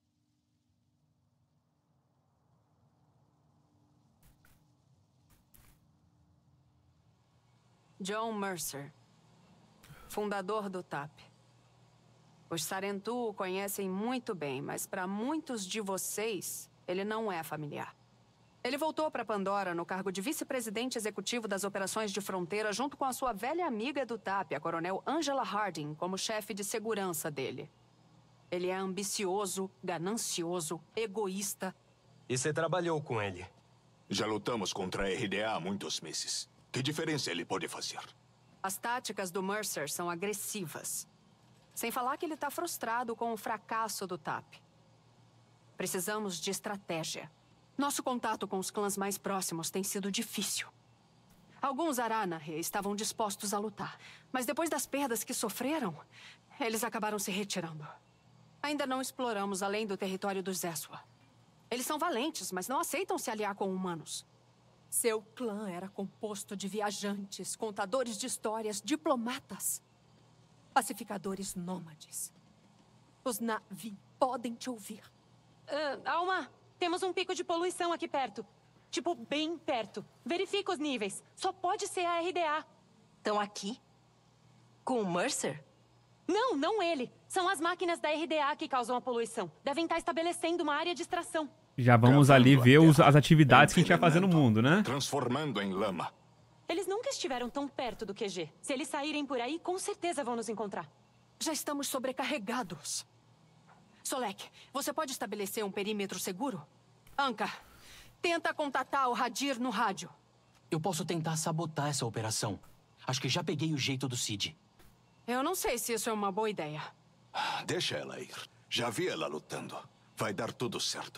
John Mercer, fundador do T A P. Os Sarentu o conhecem muito bem, mas para muitos de vocês, ele não é familiar. Ele voltou para Pandora no cargo de vice-presidente executivo das operações de fronteira junto com a sua velha amiga do T A P, a coronel Angela Harding, como chefe de segurança dele. Ele é ambicioso, ganancioso, egoísta. E você trabalhou com ele? Já lutamos contra a R D A há muitos meses. Que diferença ele pode fazer? As táticas do Mercer são agressivas. Sem falar que ele está frustrado com o fracasso do T A P. Precisamos de estratégia. Nosso contato com os clãs mais próximos tem sido difícil. Alguns Aranahe estavam dispostos a lutar, mas depois das perdas que sofreram, eles acabaram se retirando. Ainda não exploramos além do território dos Zeswa. Eles são valentes, mas não aceitam se aliar com humanos. Seu clã era composto de viajantes, contadores de histórias, diplomatas, pacificadores nômades. Os Na'vi podem te ouvir. Uh, Alma, temos um pico de poluição aqui perto. Tipo, bem perto. Verifica os níveis. Só pode ser a R D A. Estão aqui? Com o Mercer? Não, não ele. São as máquinas da R D A que causam a poluição. Devem estar estabelecendo uma área de extração. Já vamos ali ver os, as atividades que a gente vai fazer no mundo, né? Transformando em lama. Eles nunca estiveram tão perto do Q G. Se eles saírem por aí, com certeza vão nos encontrar. Já estamos sobrecarregados. Solek, você pode estabelecer um perímetro seguro? Anka, tenta contatar o Hadir no rádio. Eu posso tentar sabotar essa operação. Acho que já peguei o jeito do Cid. Eu não sei se isso é uma boa ideia. Deixa ela ir. Já vi ela lutando. Vai dar tudo certo.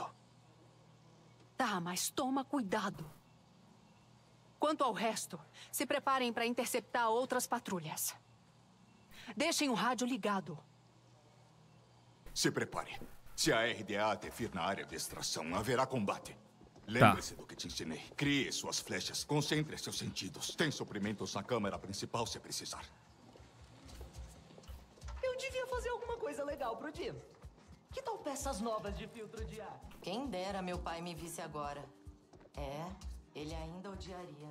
Tá, mas toma cuidado. Quanto ao resto, se preparem para interceptar outras patrulhas. Deixem o rádio ligado. Se prepare. Se a R D A te vir na área de extração, haverá combate. Lembre-se do que te ensinei. Crie suas flechas. Concentre seus sentidos. Tem suprimentos na câmara principal se precisar. Eu devia fazer alguma coisa legal pro Jim. Que tal peças novas de filtro de ar? Quem dera meu pai me visse agora. É, ele ainda odiaria.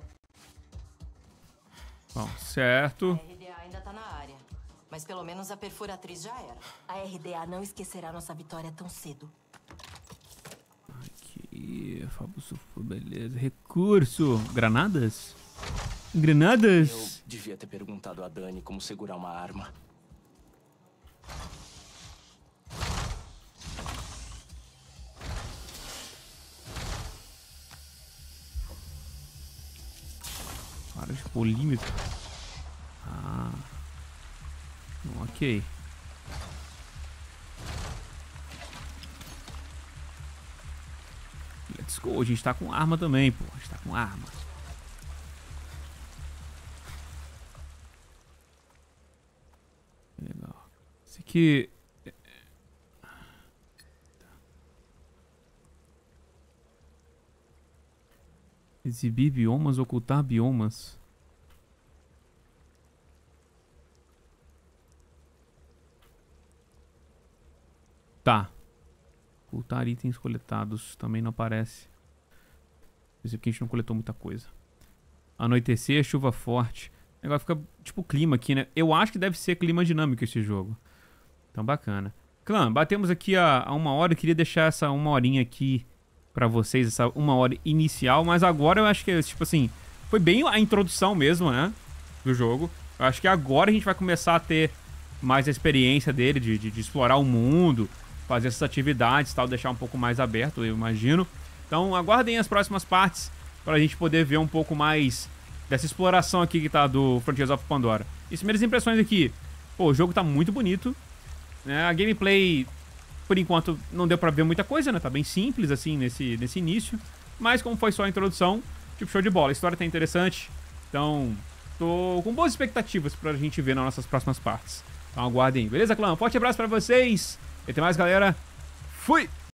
Bom, certo. A R D A ainda tá na área. Mas pelo menos a perfuratriz já era. A R D A não esquecerá nossa vitória tão cedo. Aqui, Fabuço, beleza. Recurso. Granadas? Granadas? Eu devia ter perguntado a Dani como segurar uma arma. Para de polímetro. Ah. Ok. Let's go. A gente tá com arma também, pô. A gente tá com arma. Legal. Esse aqui... Exibir biomas, ocultar biomas. Tá. Ocultar itens coletados. Também não aparece. Esse aqui a gente não coletou muita coisa. Anoitecer, chuva forte. Agora fica tipo clima aqui, né? Eu acho que deve ser clima dinâmico esse jogo. Então bacana. Clã, batemos aqui a, a uma hora. Eu queria deixar essa uma horinha aqui pra vocês, essa uma hora inicial, mas agora eu acho que, tipo assim, foi bem a introdução mesmo, né, do jogo. Eu acho que agora a gente vai começar a ter mais a experiência dele, de, de, de explorar o mundo, fazer essas atividades e tal, deixar um pouco mais aberto, eu imagino. Então aguardem as próximas partes pra gente poder ver um pouco mais dessa exploração aqui que tá do Frontiers of Pandora. E as primeiras impressões aqui, pô, o jogo tá muito bonito, né, a gameplay... Por enquanto não deu pra ver muita coisa, né? Tá bem simples, assim, nesse, nesse início. Mas como foi só a introdução, tipo, show de bola. A história tá interessante. Então, tô com boas expectativas pra gente ver nas nossas próximas partes. Então aguardem. Beleza, clã? Um forte abraço pra vocês. E até mais, galera. Fui!